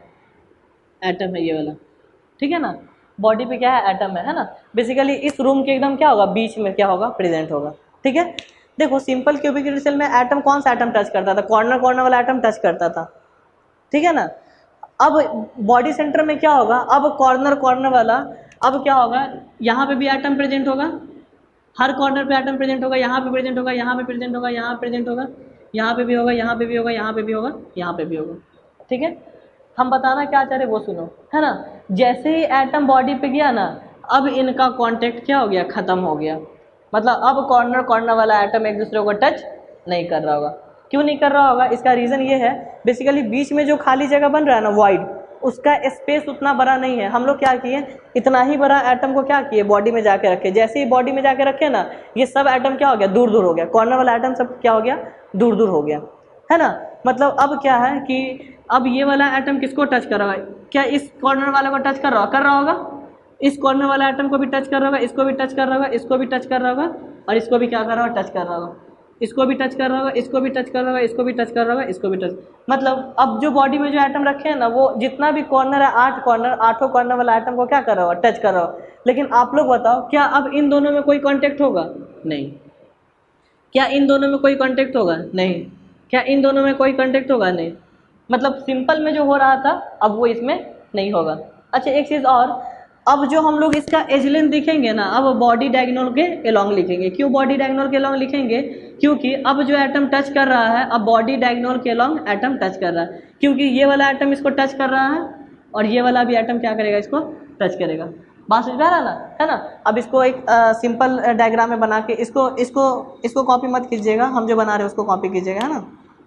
एटम है ये वाला, ठीक है ना। बॉडी पे क्या है, एटम है, है ना। बेसिकली इस रूम के एकदम क्या होगा, बीच में क्या होगा, प्रेजेंट होगा, ठीक है। देखो सिंपल क्यूबिक यूनिट सेल में एटम कौन सा एटम टच करता था, कॉर्नर कॉर्नर वाला एटम टच करता था, ठीक है ना। अब बॉडी सेंटर में क्या होगा, अब कॉर्नर कॉर्नर वाला, अब क्या होगा, यहाँ पे भी एटम प्रेजेंट होगा, हर कॉर्नर पे एटम प्रेजेंट होगा, यहाँ पे प्रेजेंट होगा, यहाँ पे प्रेजेंट होगा, यहाँ प्रेजेंट होगा, यहाँ पे भी होगा, यहाँ पे भी होगा, यहाँ पे भी होगा, यहाँ पे भी होगा, ठीक है। हम बताना क्या चाह रहे वो सुनो, है ना। जैसे ही एटम बॉडी पे गया ना, अब इनका कांटेक्ट क्या हो गया, खत्म हो गया। मतलब अब कॉर्नर कॉर्नर वाला एटम एक दूसरे को टच नहीं कर रहा होगा। क्यों नहीं कर रहा होगा, इसका रीज़न ये है, बेसिकली बीच में जो खाली जगह बन रहा है ना, वाइड, उसका स्पेस उतना बड़ा नहीं है। हम लोग क्या किए, इतना ही बड़ा एटम को क्या किए, बॉडी में जाके रखे। जैसे ही बॉडी में जाके रखे ना, ये सब एटम क्या हो गया, दूर दूर हो गया, कॉर्नर वाला एटम सब क्या हो गया, दूर दूर हो गया, है ना। मतलब अब क्या है कि अब ये वाला एटम किसको टच कर रहा है, क्या इस कॉर्नर वाले को टच कर रहा कर रहा होगा, इस कॉर्नर वाला एटम को भी टच कर रहा होगा, इसको भी टच कर रहा होगा, इसको भी टच कर रहा होगा, और इसको भी क्या कर रहा होगा, टच कर रहा होगा, इसको भी टच कर रहा होगा, इसको भी टच कर रहा होगा, इसको भी टच कर रहा होगा, इसको भी टच। मतलब अब जो बॉडी में जो एटम रखे हैं ना, वो जितना भी कॉर्नर है, आठ कॉर्नर, आठों कॉर्नर वाला एटम को क्या कर रहा होगा, टच कर रहा होगा। लेकिन आप लोग बताओ, क्या अब इन दोनों में कोई कॉन्टेक्ट होगा, नहीं। क्या इन दोनों में कोई कॉन्टेक्ट होगा, नहीं। क्या इन दोनों में कोई कॉन्टेक्ट होगा, नहीं। मतलब सिंपल में जो हो रहा था अब वो इसमें नहीं होगा। अच्छा एक चीज़ और, अब जो हम लोग इसका एज लेंथ दिखेंगे ना, अब बॉडी डायगोनल के एलोंग लिखेंगे। क्यों बॉडी डायगोनल के एलोंग लिखेंगे, क्योंकि अब जो एटम टच कर रहा है, अब बॉडी डायगोनल के एलोंग एटम टच कर रहा है, क्योंकि ये वाला एटम इसको टच कर रहा है और ये वाला भी एटम क्या करेगा, इसको टच करेगा। बात समझ में आ रहा ना, है ना। अब इसको एक सिंपल डायग्राम में बना के इसको इसको इसको कॉपी मत कीजिएगा, हम जो बना रहे हैं उसको कॉपी कीजिएगा, है ना।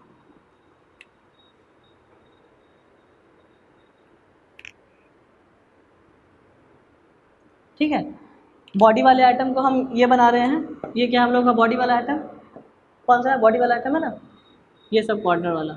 ठीक है, बॉडी वाले आइटम को हम ये बना रहे हैं, ये क्या हम लोग का बॉडी वाला आइटम, कौन सा है, बॉडी वाला आइटम है ना, ये सब कॉर्नर वाला।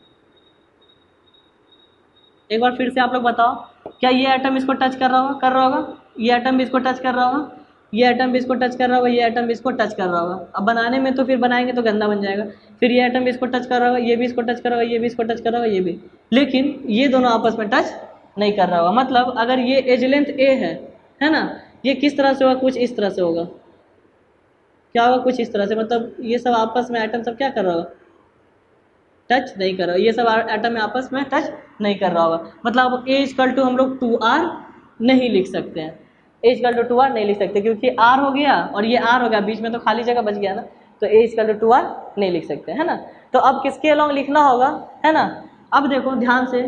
एक बार फिर से आप लोग बताओ, क्या ये आइटम इसको टच कर रहा होगा, कर रहा होगा, ये आइटम भी इसको टच कर रहा होगा, ये आइटम भी इसको टच कर रहा होगा, ये आइटम भी इसको टच कर रहा होगा। अब बनाने में तो फिर बनाएंगे तो गंदा बन जाएगा। फिर ये आइटम भी इसको टच कर रहा होगा, ये भी इसको टच कर रहा होगा, ये भी इसको टच कर रहा होगा, ये भी, लेकिन ये दोनों आपस में टच नहीं कर रहा होगा। मतलब अगर ये एज लेंथ ए है है ना, ये किस तरह से होगा, कुछ इस तरह से होगा। क्या होगा, कुछ इस तरह से, मतलब ये सब आपस में एटम सब क्या कर रहा होगा, टच नहीं कर रहा, ये सब एटम में आपस में टच नहीं कर रहा होगा। मतलब अब ए इक्वल टू हम लोग टू आर नहीं लिख सकते हैं, a equal to two r नहीं लिख सकते, क्योंकि आर हो गया और ये आर हो गया, बीच में तो खाली जगह बच गया ना, तो a equal to two r नहीं लिख सकते, है ना। तो अब किसके अलॉन्ग लिखना होगा, है ना। अब देखो ध्यान से,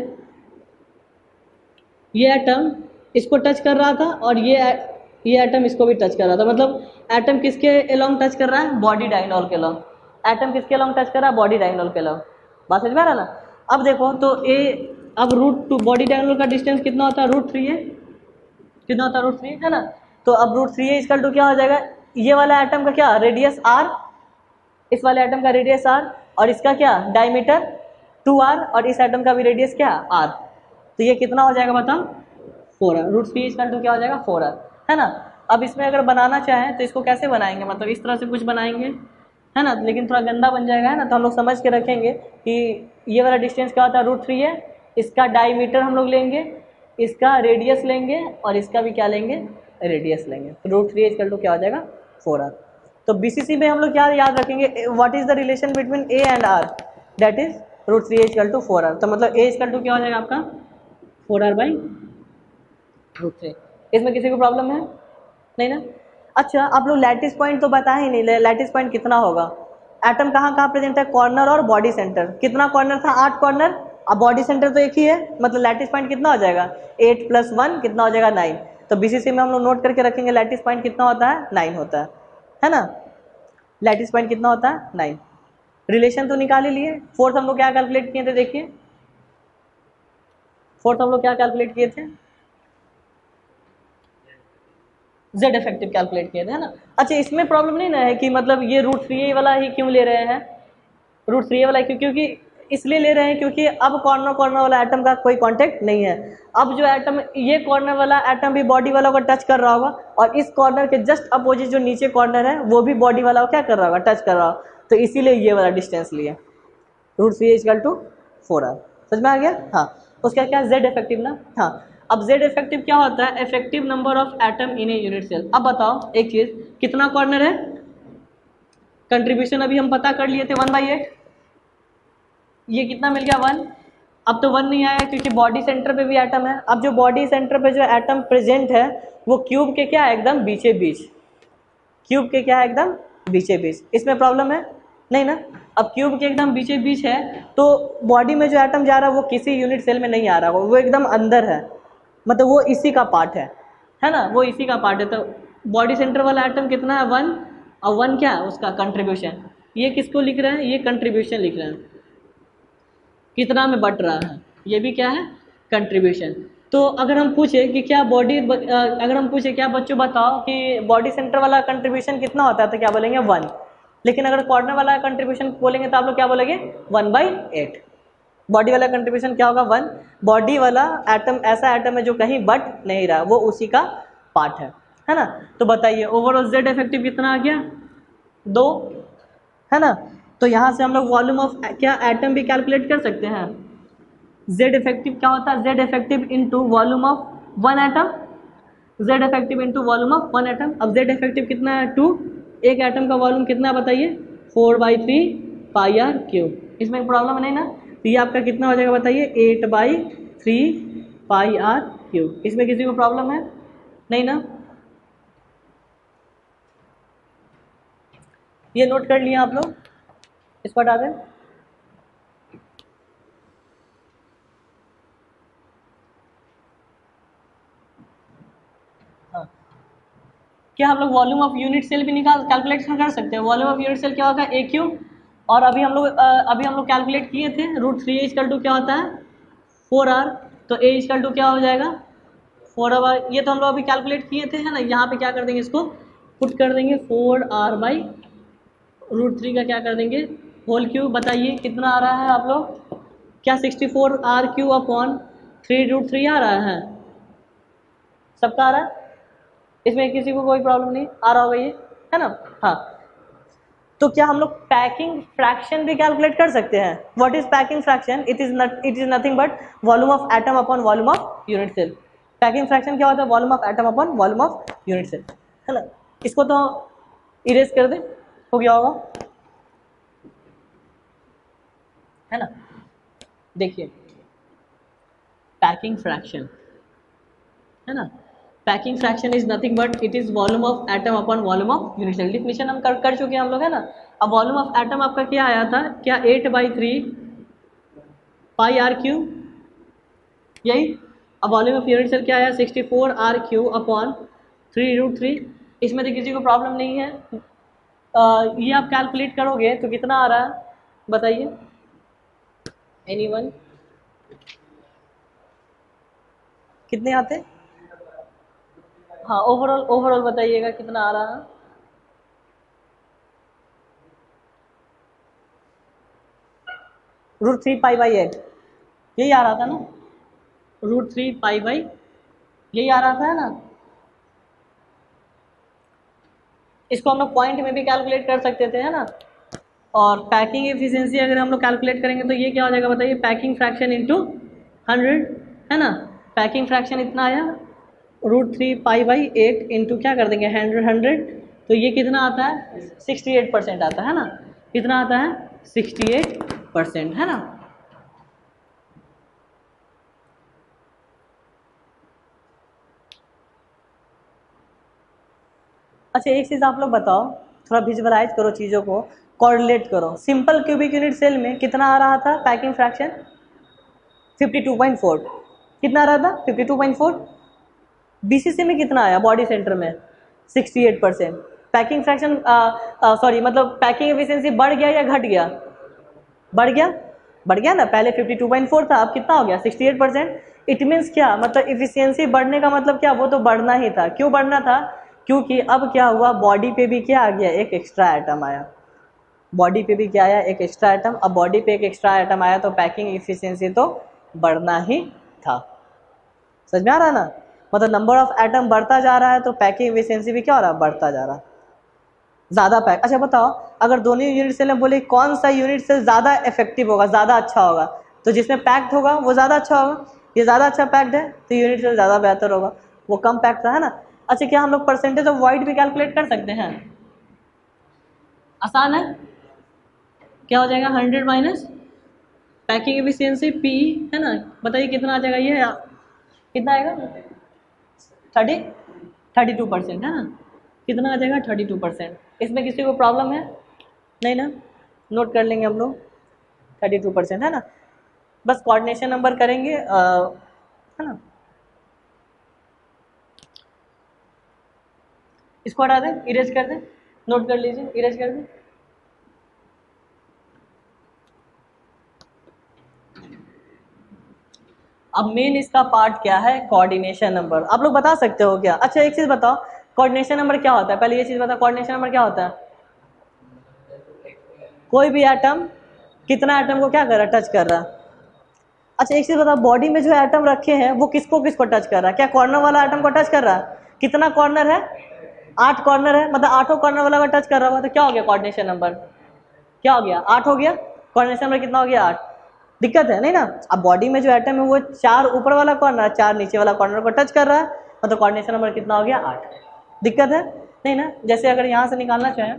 ये एटम इसको टच कर रहा था और ये ये एटम इसको भी टच कर रहा था, मतलब एटम किसके अलॉन्ग टच कर रहा है, बॉडी डायगोनल के अलॉन्ग। एटम किसके अलॉन्ग टच कर रहा है, बॉडी डायगोनल के अलॉन्ग। बात समझ में आ रहा ना। अब देखो तो ए, अब रूट टू बॉडी डायगोनल का डिस्टेंस कितना होता है, रूट थ्री है, कितना होता है, रूट थ्री, है ना। तो अब रूट थ्री है इसका टू क्या हो जाएगा, ये वाला एटम का क्या रेडियस आर, इस वाले एटम का रेडियस आर, और इसका क्या डायमीटर टू आर, और इस एटम का भी रेडियस क्या आर। तो ये कितना हो जाएगा बताओ, four r. Root three equal to क्या हो जाएगा, फोर आर, है ना। अब इसमें अगर बनाना चाहें तो इसको कैसे बनाएंगे, मतलब इस तरह से कुछ बनाएंगे, है ना, लेकिन थोड़ा गंदा बन जाएगा, है ना। तो हम लोग समझ के रखेंगे कि ये वाला डिस्टेंस क्या होता है, रूट थ्री है, इसका डायमीटर हम लोग लेंगे, इसका रेडियस लेंगे, और इसका भी क्या लेंगे, रेडियस लेंगे। तो रूट थ्री इक्वल टू क्या हो जाएगा, फोर आर। तो बीसीसी में हम लोग क्या याद रखेंगे, what is the relation between a and r, that is root three equal to four r. तो मतलब ए इक्वल टू क्या हो जाएगा आपका, four r by root three. इसमें किसी को प्रॉब्लम है नहीं ना। अच्छा आप लोग लैटिस पॉइंट तो बता ही नहीं, लैटिस पॉइंट कितना होगा, एटम कहाँ कहाँ प्रेजेंट है, कॉर्नर और बॉडी सेंटर। कितना कॉर्नर था, आठ कॉर्नर, अब बॉडी सेंटर तो एक ही है, मतलब लैटिस पॉइंट कितना हो जाएगा, एट प्लस वन कितना हो जाएगा, नाइन। तो बीसीसी में हम लोग नोट करके रखेंगे लैटिस पॉइंट कितना होता है, नाइन होता है, है ना। लैटिस पॉइंट कितना होता है, नाइन। रिलेशन तो निकाल ही लिए। फोर्थ हम लोग क्या कैलकुलेट किए थे, देखिए फोर्थ हम लोग क्या कैलकुलेट किए थे, जेड इफेक्टिव कैलकुलेट किए थे, है ना। अच्छा इसमें प्रॉब्लम नहीं ना है कि मतलब ये रूट थ्री वाला ही क्यों ले रहे हैं, रूट थ्री वाला क्यों, क्योंकि इसलिए ले रहे हैं क्योंकि अब कॉर्नर कॉर्नर वाला एटम का कोई कांटेक्ट नहीं है। अब जो एटम, ये कॉर्नर वाला एटम भी बॉडी वाला को टच कर रहा होगा, और इस कॉर्नर के जस्ट अपोजिट जो नीचे कॉर्नर है वो भी बॉडी वाला को क्या कर रहा होगा, टच कर रहा होगा। तो इसीलिए ये वाला डिस्टेंस लिए, root three equal to four r. समझ में आ गया। हाँ उसका क्या जेड इफेक्टिव ना। हाँ अब जेड इफेक्टिव क्या होता है, effective number of atom in a unit cell. अब बताओ एक चीज, कितना कॉर्नर है, कंट्रीब्यूशन अभी हम पता कर लिए थे वन बाई एट, ये कितना मिल गया, वन। अब तो वन नहीं आया क्योंकि बॉडी सेंटर पे भी एटम है। अब जो बॉडी सेंटर पे जो एटम प्रेजेंट है वो क्यूब के क्या है, एकदम बीचे बीच, क्यूब के क्या है, एकदम बीचे बीच। इसमें प्रॉब्लम है नहीं ना। अब क्यूब के एकदम बीचे बीच है तो बॉडी में जो एटम जा रहा है वो किसी यूनिट सेल में नहीं आ रहा, वो एकदम अंदर है, मतलब वो इसी का पार्ट है, है ना, वो इसी का पार्ट है। तो बॉडी सेंटर वाला एटम कितना है, वन, और वन क्या है उसका कंट्रीब्यूशन। ये किसको लिख रहे हैं, ये कंट्रीब्यूशन लिख रहे हैं, कितना में बट रहा है, ये भी क्या है, कंट्रीब्यूशन। तो अगर हम पूछे कि क्या बॉडी, अगर हम पूछे क्या बच्चों बताओ कि बॉडी सेंटर वाला कंट्रीब्यूशन कितना होता है, तो क्या बोलेंगे वन। लेकिन अगर कॉर्नर वाला कंट्रीब्यूशन बोलेंगे तो आप लोग क्या बोलेंगे, वन बाई एट। बॉडी वाला कंट्रीब्यूशन क्या होगा, वन। बॉडी वाला एटम ऐसा एटम है जो कहीं बट नहीं रहा, वो उसी का पार्ट है, है ना। तो बताइए ओवरऑल जेड इफेक्टिव कितना आ गया, दो, है ना। तो यहाँ से हम लोग वॉल्यूम ऑफ क्या एटम भी कैलकुलेट कर सकते हैं। जेड इफेक्टिव क्या होता है, Z effective into volume of one atom, Z effective into volume of one atom. अब जेड इफेक्टिव कितना है, टू। एक एटम का वॉल्यूम कितना है बताइए, four by three pi r cube. इसमें प्रॉब्लम नहीं ना। तो ये आपका कितना हो जाएगा बताइए, eight by three pi r cube. इसमें किसी को प्रॉब्लम है नहीं ना। ये नोट कर लिया आप लोग, इसको हटा दें। हाँ क्या हम लोग वॉल्यूम ऑफ यूनिट सेल भी निकाल कैलकुलेट कर सकते हैं। वॉल्यूम ऑफ यूनिट सेल क्या होगा, ए क्यूब। और अभी हम लोग अभी हम लोग कैलकुलेट किए थे रूट थ्री इक्वल टू क्या होता है, फोर आर। तो ए इक्वल टू क्या हो जाएगा, फोर आर। ये तो हम लोग अभी कैलकुलेट किए थे, है ना। यहाँ पे क्या कर देंगे, इसको पुट कर देंगे, four r by root three का क्या कर देंगे, होल क्यूब। बताइए कितना आ रहा है आप लोग, क्या sixty four r cube upon three root three आ रहा है, सबका आ रहा है। इसमें किसी को कोई प्रॉब्लम नहीं आ रहा होगा ये, है ना। हाँ तो क्या हम लोग पैकिंग फ्रैक्शन भी कैलकुलेट कर सकते हैं। What is packing fraction, it is not it is nothing but volume of atom upon volume of unit cell. Packing fraction क्या होता है? Volume of atom upon volume of unit cell, है ना। इसको तो इरेज कर दे, हो गया होगा, है ना। देखिए पैकिंग फ्रैक्शन, है ना, packing fraction is nothing but it is volume of atom upon volume of unit cell. Definition हम कर, कर चुके हैं हम लोग, है ना। अब वॉल्यूम ऑफ एटम आपका क्या आया था? क्या eight by three pi r cube, यही। अब वॉल्यूम ऑफ यूनिट सेल क्या आया? Sixty four r cube upon three root three. इसमें तो किसी को प्रॉब्लम नहीं है। आ, ये आप कैलकुलेट करोगे तो कितना आ रहा है बताइए, एनीवन? कितने आते? हाँ, ओवरऑल ओवरऑल बताइएगा कितना आ रहा है? Root three pi by eight, यही आ रहा था ना। रूट थ्री पाई बाई, यही आ रहा था, है ना। इसको हम लोग पॉइंट में भी कैलकुलेट कर सकते थे, है ना। और पैकिंग एफिशिएंसी अगर हम लोग कैलकुलेट करेंगे तो ये क्या हो जाएगा बताइए? पैकिंग फ्रैक्शन इंटू हंड्रेड, है ना। पैकिंग फ्रैक्शन इतना आया, root three pi by eight into क्या कर देंगे? हंड्रेड हंड्रेड, तो ये कितना आता है? सिक्सटी एट परसेंट आता है ना। कितना आता है? सिक्सटी एट परसेंट, है ना। अच्छा एक चीज़ आप लोग बताओ, थोड़ा विजुअलाइज करो चीज़ों को, कोरिलेट करो। सिंपल क्यूबिक यूनिट सेल में कितना आ रहा था packing fraction? Fifty two point four. कितना आ रहा था? Fifty two point four. BCC में कितना आया बॉडी सेंटर में? Sixty eight percent. Packing fraction sorry मतलब पैकिंग एफिशिएंसी बढ़ गया या घट गया? बढ़ गया, बढ़ गया ना। पहले फिफ्टी टू पॉइंट फोर था, अब कितना हो गया? Sixty eight percent. It means क्या? मतलब इफिशियंसी बढ़ने का मतलब क्या? वो तो बढ़ना ही था। क्यों बढ़ना था? क्योंकि अब क्या हुआ, बॉडी पे भी क्या आ गया? एक एक्स्ट्रा आइटम आया। बॉडी पे भी क्या आया? एक एक्स्ट्रा आइटम। अब बॉडी पे एक एक्स्ट्रा आइटम आया तो पैकिंग इफिशियंसी तो बढ़ना ही था। समझ में आ रहा है ना। मतलब नंबर ऑफ एटम बढ़ता जा रहा है तो पैकिंग एफिशिएंसी भी क्या हो रहा है? बढ़ता जा रहा है, ज़्यादा पैक। अच्छा बताओ, अगर दोनों यूनिट सेल में बोले कौन सा यूनिट सेल ज़्यादा इफेक्टिव होगा, ज़्यादा अच्छा होगा, तो जिसमें पैक्ड होगा वो ज़्यादा अच्छा होगा। ये ज़्यादा अच्छा पैक्ड है तो यूनिट सेल ज़्यादा बेहतर होगा, वो कम पैक्ड था, है ना। अच्छा क्या हम लोग परसेंटेज ऑफ वाइड भी कैलकुलेट कर सकते हैं? आसान है। क्या हो जाएगा? Hundred minus packing efficiency P, है ना। बताइए कितना आ जाएगा? ये कितना आएगा? थर्टी थर्टी टू परसेंट, है ना। कितना आ जाएगा? Thirty two percent. इसमें किसी को प्रॉब्लम है? नहीं ना, नोट कर लेंगे हम लोग, थर्टी टू परसेंट, है ना। बस कोऑर्डिनेशन नंबर करेंगे, आ, है ना। इसको हटा दें, इरेज कर दें, नोट कर लीजिए, इरेज कर दें। अब मेन इसका पार्ट क्या है? Coordination number. आप लोग बता सकते हो क्या? अच्छा एक चीज़ बताओ, कोऑर्डिनेशन नंबर क्या होता है? पहले ये चीज़ बताओ, कोऑर्डिनेशन नंबर क्या होता है? कोई भी एटम कितना एटम को क्या कर रहा है? टच कर रहा है। अच्छा एक चीज़ बताओ, बॉडी में जो एटम रखे हैं वो किसको किसको टच कर रहा है? क्या कॉर्नर वाला एटम को टच कर रहा है? कितना कॉर्नर है? आठ कॉर्नर है, मतलब आठों कॉर्नर वाला को टच कर रहा होगा तो क्या हो गया कोऑर्डिनेशन नंबर? क्या हो गया? आठ हो गया। कोऑर्डिनेशन नंबर कितना हो गया? आठ। दिक्कत है नहीं ना। अब बॉडी में जो एटम है वो चार ऊपर वाला कॉर्नर, चार नीचे वाला कॉर्नर को टच कर रहा है, मतलब कोऑर्डिनेशन नंबर कितना हो गया? आठ। दिक्कत है नहीं ना। जैसे अगर यहाँ से निकालना चाहें,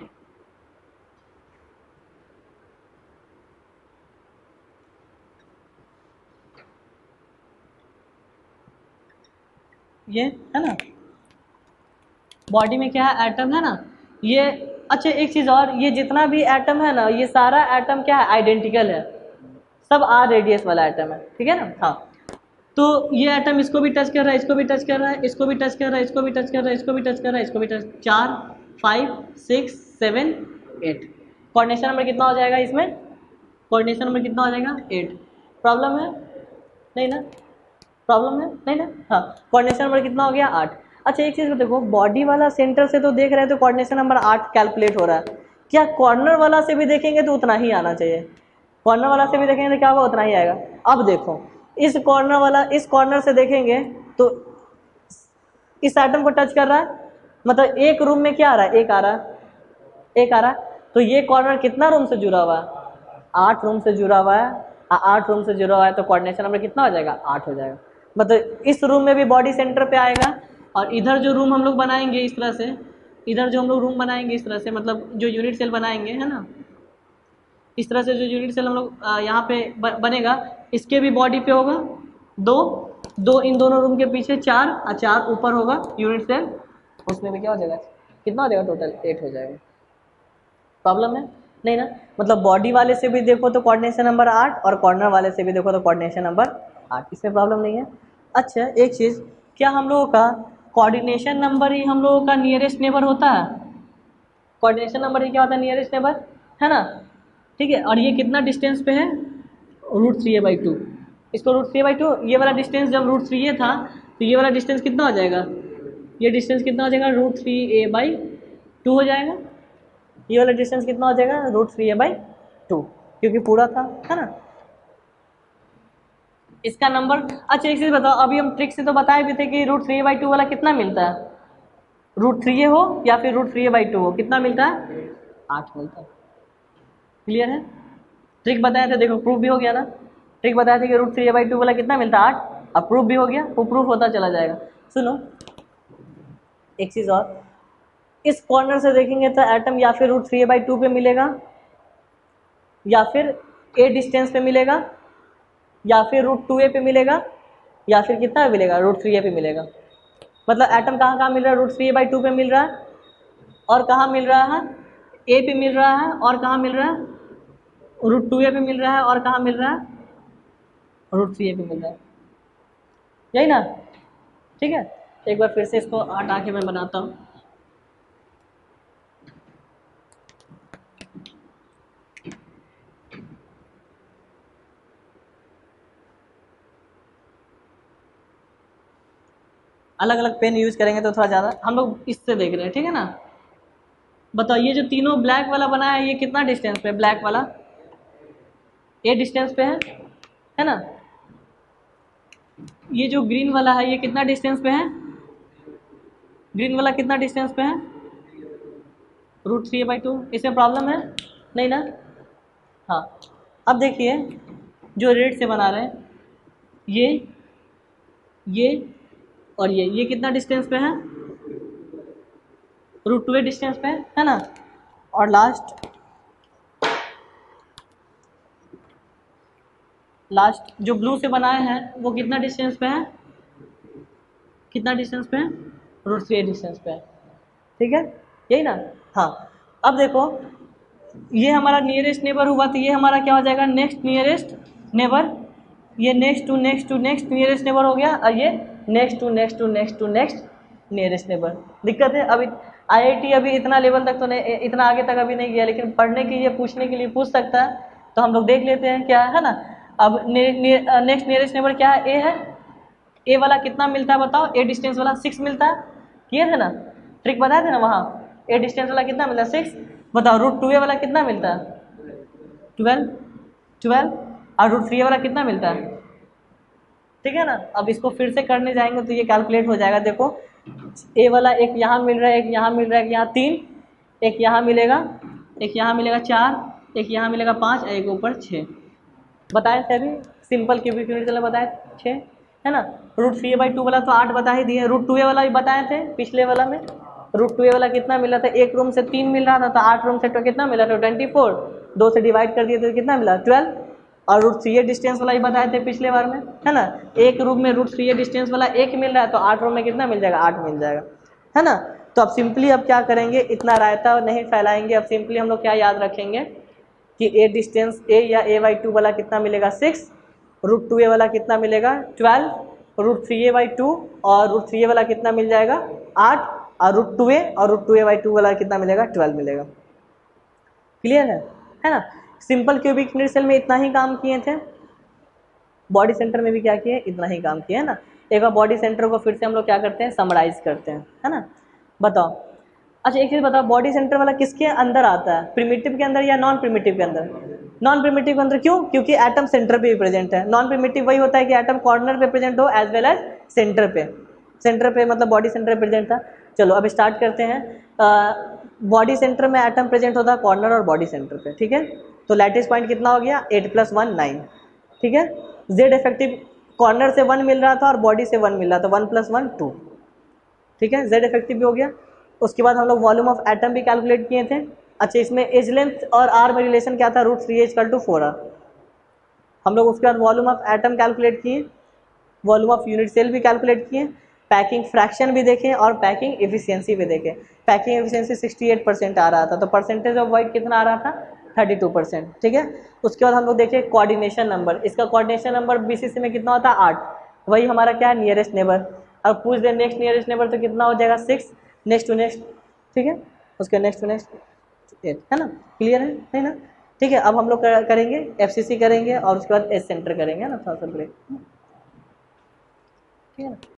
ये है ना, बॉडी में क्या है? एटम है ना ये। अच्छा एक चीज़ और, ये जितना भी एटम है ना, ये सारा एटम क्या है? आइडेंटिकल है, सब आर रेडियस वाला एटम है, ठीक है ना। हाँ, तो ये एटम इसको भी टच कर रहा है, इसको भी टच कर रहा है, इसको भी टच कर रहा है, इसको भी टच कर रहा है, इसको भी टच कर रहा है, इसको भी टच। चार, five, six, seven, eight. Coordination number कितना हो जाएगा इसमें? कोऑर्डिनेशन नंबर कितना हो जाएगा? एट। प्रॉब्लम है नहीं ना? प्रॉब्लम है नहीं ना? हाँ, कोऑर्डिनेशन नंबर कितना हो गया? आठ। अच्छा एक चीज़ देखो, बॉडी वाला सेंटर से तो देख रहे हैं तो कोऑर्डिनेशन नंबर आठ कैलकुलेट हो रहा है। क्या कॉर्नर वाला से भी देखेंगे तो उतना ही आना चाहिए? कॉर्नर वाला से भी देखेंगे तो क्या होगा? उतना ही आएगा। अब देखो, इस कॉर्नर वाला इस कॉर्नर से देखेंगे तो इस एटम को टच कर रहा है, मतलब एक रूम में क्या आ रहा है? एक आ रहा है, एक आ रहा है। तो ये कॉर्नर कितना रूम से जुड़ा हुआ है? आठ रूम से जुड़ा हुआ है। आठ रूम से जुड़ा हुआ है तो कोऑर्डिनेशन नंबर कितना हो जाएगा? आठ हो जाएगा। मतलब इस रूम में भी बॉडी सेंटर पे आएगा, और इधर जो रूम हम लोग बनाएंगे इस तरह से, इधर जो हम लोग रूम बनाएंगे इस तरह से, मतलब जो यूनिट सेल बनाएंगे है ना, इस तरह से जो यूनिट सेल हम लोग यहाँ पे बनेगा, इसके भी बॉडी पे होगा दो दो इन दोनों रूम के पीछे चार, और चार ऊपर होगा यूनिट सेल, उसमें भी क्या हो जाएगा, कितना हो जाएगा टोटल, एट हो जाएगा। प्रॉब्लम है नहीं ना? मतलब बॉडी वाले से भी देखो तो कोऑर्डिनेशन नंबर आठ, और कॉर्नर वाले से भी देखो तो कोऑर्डिनेशन नंबर आठ, इसमें प्रॉब्लम नहीं है। अच्छा एक चीज़, क्या हम लोगों का कोऑर्डिनेशन नंबर ही हम लोगों का नियरेस्ट नेबर होता है? कोऑर्डिनेशन नंबर ही क्या होता है, नियरेस्ट नेबर, है ना? ठीक है, और ये कितना डिस्टेंस पे है, root three a by two, इसको root three a by two, ये वाला डिस्टेंस जब रूट थ्री ए था तो ये वाला डिस्टेंस कितना हो जाएगा, ये डिस्टेंस कितना हो जाएगा, root three a by two हो जाएगा। ये वाला डिस्टेंस कितना हो जाएगा, root three a by two, क्योंकि पूरा था, है ना? इसका नंबर, अच्छा एक चीज़ बताओ, अभी हम ट्रिक से तो बताए भी थे कि root three a by two वाला कितना मिलता है, रूट थ्री ए हो या फिर root three a by two हो, कितना मिलता है, आठ मिलता है। क्लियर है? ट्रिक बताए थे, देखो प्रूफ भी हो गया ना, ट्रिक बताए थे कि root three a by two वाला कितना मिलता है, आठ, अब प्रूफ भी हो गया, वो प्रूफ होता चला जाएगा। सुनो एक चीज़ और, इस कॉर्नर से देखेंगे तो एटम या फिर root three a by two पे मिलेगा, या फिर ए डिस्टेंस पे मिलेगा, या फिर रूट टू ए पे मिलेगा, या फिर कितना पे मिलेगा, रूट थ्री ए पे मिलेगा। मतलब एटम कहाँ कहाँ मिल रहा है, root three a by two पे मिल रहा है, और कहाँ मिल रहा है, ए पे मिल रहा है, और कहाँ मिल रहा है, रूट टू ए पे मिल रहा है, और कहाँ मिल रहा है, रूट थ्री ए पे मिल रहा है, यही ना? ठीक है, एक बार फिर से इसको हटा के मैं बनाता हूँ। अलग अलग पेन यूज करेंगे तो थोड़ा ज़्यादा, हम लोग इससे देख रहे हैं, ठीक है ना? बताओ ये जो तीनों ब्लैक वाला बना है, ये कितना डिस्टेंस पे है, ब्लैक वाला ए डिस्टेंस पे है, है ना? ये जो ग्रीन वाला है, ये कितना डिस्टेंस पे है, ग्रीन वाला कितना डिस्टेंस पे है, रूट थ्री बाई टू। इसमें प्रॉब्लम है नहीं ना? हाँ, अब देखिए जो रेड से बना रहे हैं, ये ये और ये ये कितना डिस्टेंस पे है, रूट टू ए डिस्टेंस पे है, है ना? और लास्ट लास्ट जो ब्लू से बनाए हैं वो कितना डिस्टेंस पे है, कितना डिस्टेंस पे है, रूट थ्री ए डिस्टेंस पे है। ठीक है, यही ना? हाँ, अब देखो ये हमारा नियरेस्ट नेबर हुआ, तो ये हमारा क्या हो जाएगा, नेक्स्ट नियरेस्ट नेबर। ये next to next to next nearest neighbour हो गया, और ये next to next to next to next nearest neighbour. दिक्कत है, अभी आईआईटी अभी इतना लेवल तक तो नहीं, इतना आगे तक अभी नहीं गया, लेकिन पढ़ने के लिए पूछने के लिए पूछ सकता है, तो हम लोग देख लेते हैं क्या है ना। अब नेक्स्ट नियरेस्ट नेबर क्या है, ए है। ए वाला कितना मिलता है बताओ, ए डिस्टेंस वाला सिक्स मिलता है, क्लियर है ना? ट्रिक बताए थे ना वहाँ, ए डिस्टेंस वाला कितना मिलता है, सिक्स। बताओ रूट टू ए वाला कितना मिलता है, ट्वेल्व ट्वेल्व और रूट थ्री ए वाला कितना मिलता है, ठीक है ना? अब इसको फिर से करने जाएंगे तो ये कैलकुलेट हो जाएगा। देखो ए वाला एक यहाँ मिल रहा है, एक यहाँ मिल रहा है, एक यहाँ तीन, एक यहाँ मिलेगा, एक यहाँ मिलेगा चार, एक यहाँ मिलेगा पाँच, एक ऊपर छः। बताए थे अभी सिंपल क्यूबिक यूनिट चला बताए छः, है ना? Root three a by two वाला तो आठ बता ही दिए, रूट टू ए वाला भी बताए थे पिछले वाला में। रूट टू ए वाला कितना मिला था, एक रूम से तीन मिल रहा था, तो आठ रूम से तो कितना मिला था, ट्वेंटी फोर। दो से डिवाइड कर दिए तो कितना मिला, ट्वेल्व। और रूट थ्री ए डिस्टेंस वाला ही बताए थे पिछले बार में, है ना? एक रूम में रूट थ्री ए डिस्टेंस वाला एक मिल रहा है, तो आठ रूम में कितना मिल जाएगा, आठ मिल जाएगा, है ना? तो अब सिंपली अब क्या करेंगे, इतना रायता नहीं फैलाएंगे। अब सिंपली हम लोग क्या याद रखेंगे कि ए डिस्टेंस ए या ए बाई टू वाला कितना मिलेगा, सिक्स। रूट टू ए वाला कितना मिलेगा, twelve. Root three a by two और रूट थ्री ए वाला कितना मिल जाएगा, आठ। और रूट टू ए और root two a by two वाला कितना मिलेगा, ट्वेल्व मिलेगा। क्लियर है, है ना? सिंपल क्यूबिक यूनिट सेल में इतना ही काम किए थे, बॉडी सेंटर में भी क्या किए, इतना ही काम किया, है ना? एक बार बॉडी सेंटर को फिर से हम लोग क्या करते हैं, समराइज करते हैं, है ना? बताओ, अच्छा एक चीज़ बताओ, बॉडी सेंटर वाला किसके अंदर आता है, प्रिमिटिव के अंदर या नॉन प्रिमिटिव के अंदर? नॉन प्रिमिटिव के अंदर। क्यों? क्योंकि एटम सेंटर पे भी प्रेजेंट है। नॉन प्रिमिटिव वही होता है कि एटम कॉर्नर पे प्रेजेंट हो एज वेल एज सेंटर पे। सेंटर पे मतलब बॉडी सेंटर पे प्रेजेंट था। चलो अब स्टार्ट करते हैं। बॉडी सेंटर में एटम प्रेजेंट होता है कॉर्नर और बॉडी सेंटर पे, ठीक है? तो लैटिस पॉइंट कितना हो गया, एट प्लस वन नाइन, ठीक है? जेड इफेक्टिव कॉर्नर से वन मिल रहा था और बॉडी से वन मिल रहा था, वन प्लस वन टू, ठीक है, जेड इफेक्टिव भी हो गया। उसके बाद हम लोग वॉल्यूम ऑफ एटम भी कैलकुलेट किए थे। अच्छा, इसमें एज लेंथ और आर में रिलेशन क्या था, root three equal to four r. हम लोग उसके बाद वॉल्यूम ऑफ एटम कैलकुलेट किए, वॉल्यूम ऑफ यूनिट सेल भी कैलकुलेट किए, पैकिंग फ्रैक्शन भी देखें और पैकिंग एफिशिएंसी भी देखें। Packing efficiency sixty eight percent आ रहा था, तो परसेंटेज ऑफ वाइट कितना आ रहा था, थर्टी टू परसेंट, ठीक है। उसके बाद हम लोग देखें कोऑर्डिनेशन नंबर, इसका कोऑर्डिनेशन नंबर बीसीसी में कितना होता है, आठ, वही हमारा क्या है, नियरेस्ट नेबर। अब पूछ दे नेक्स्ट नियरेस्ट नेबर तो कितना हो जाएगा, सिक्स, नेक्स्ट टू नेक्स्ट, ठीक है, उसके नेक्स्ट टू नेक्स्ट एट, है ना, क्लियर है, नहीं ना, ठीक है। अब हम लोग करेंगे एफसीसी करेंगे और उसके बाद एस सेंटर करेंगे, है ना, थोड़ा सा ब्रेक, ठीक है ना।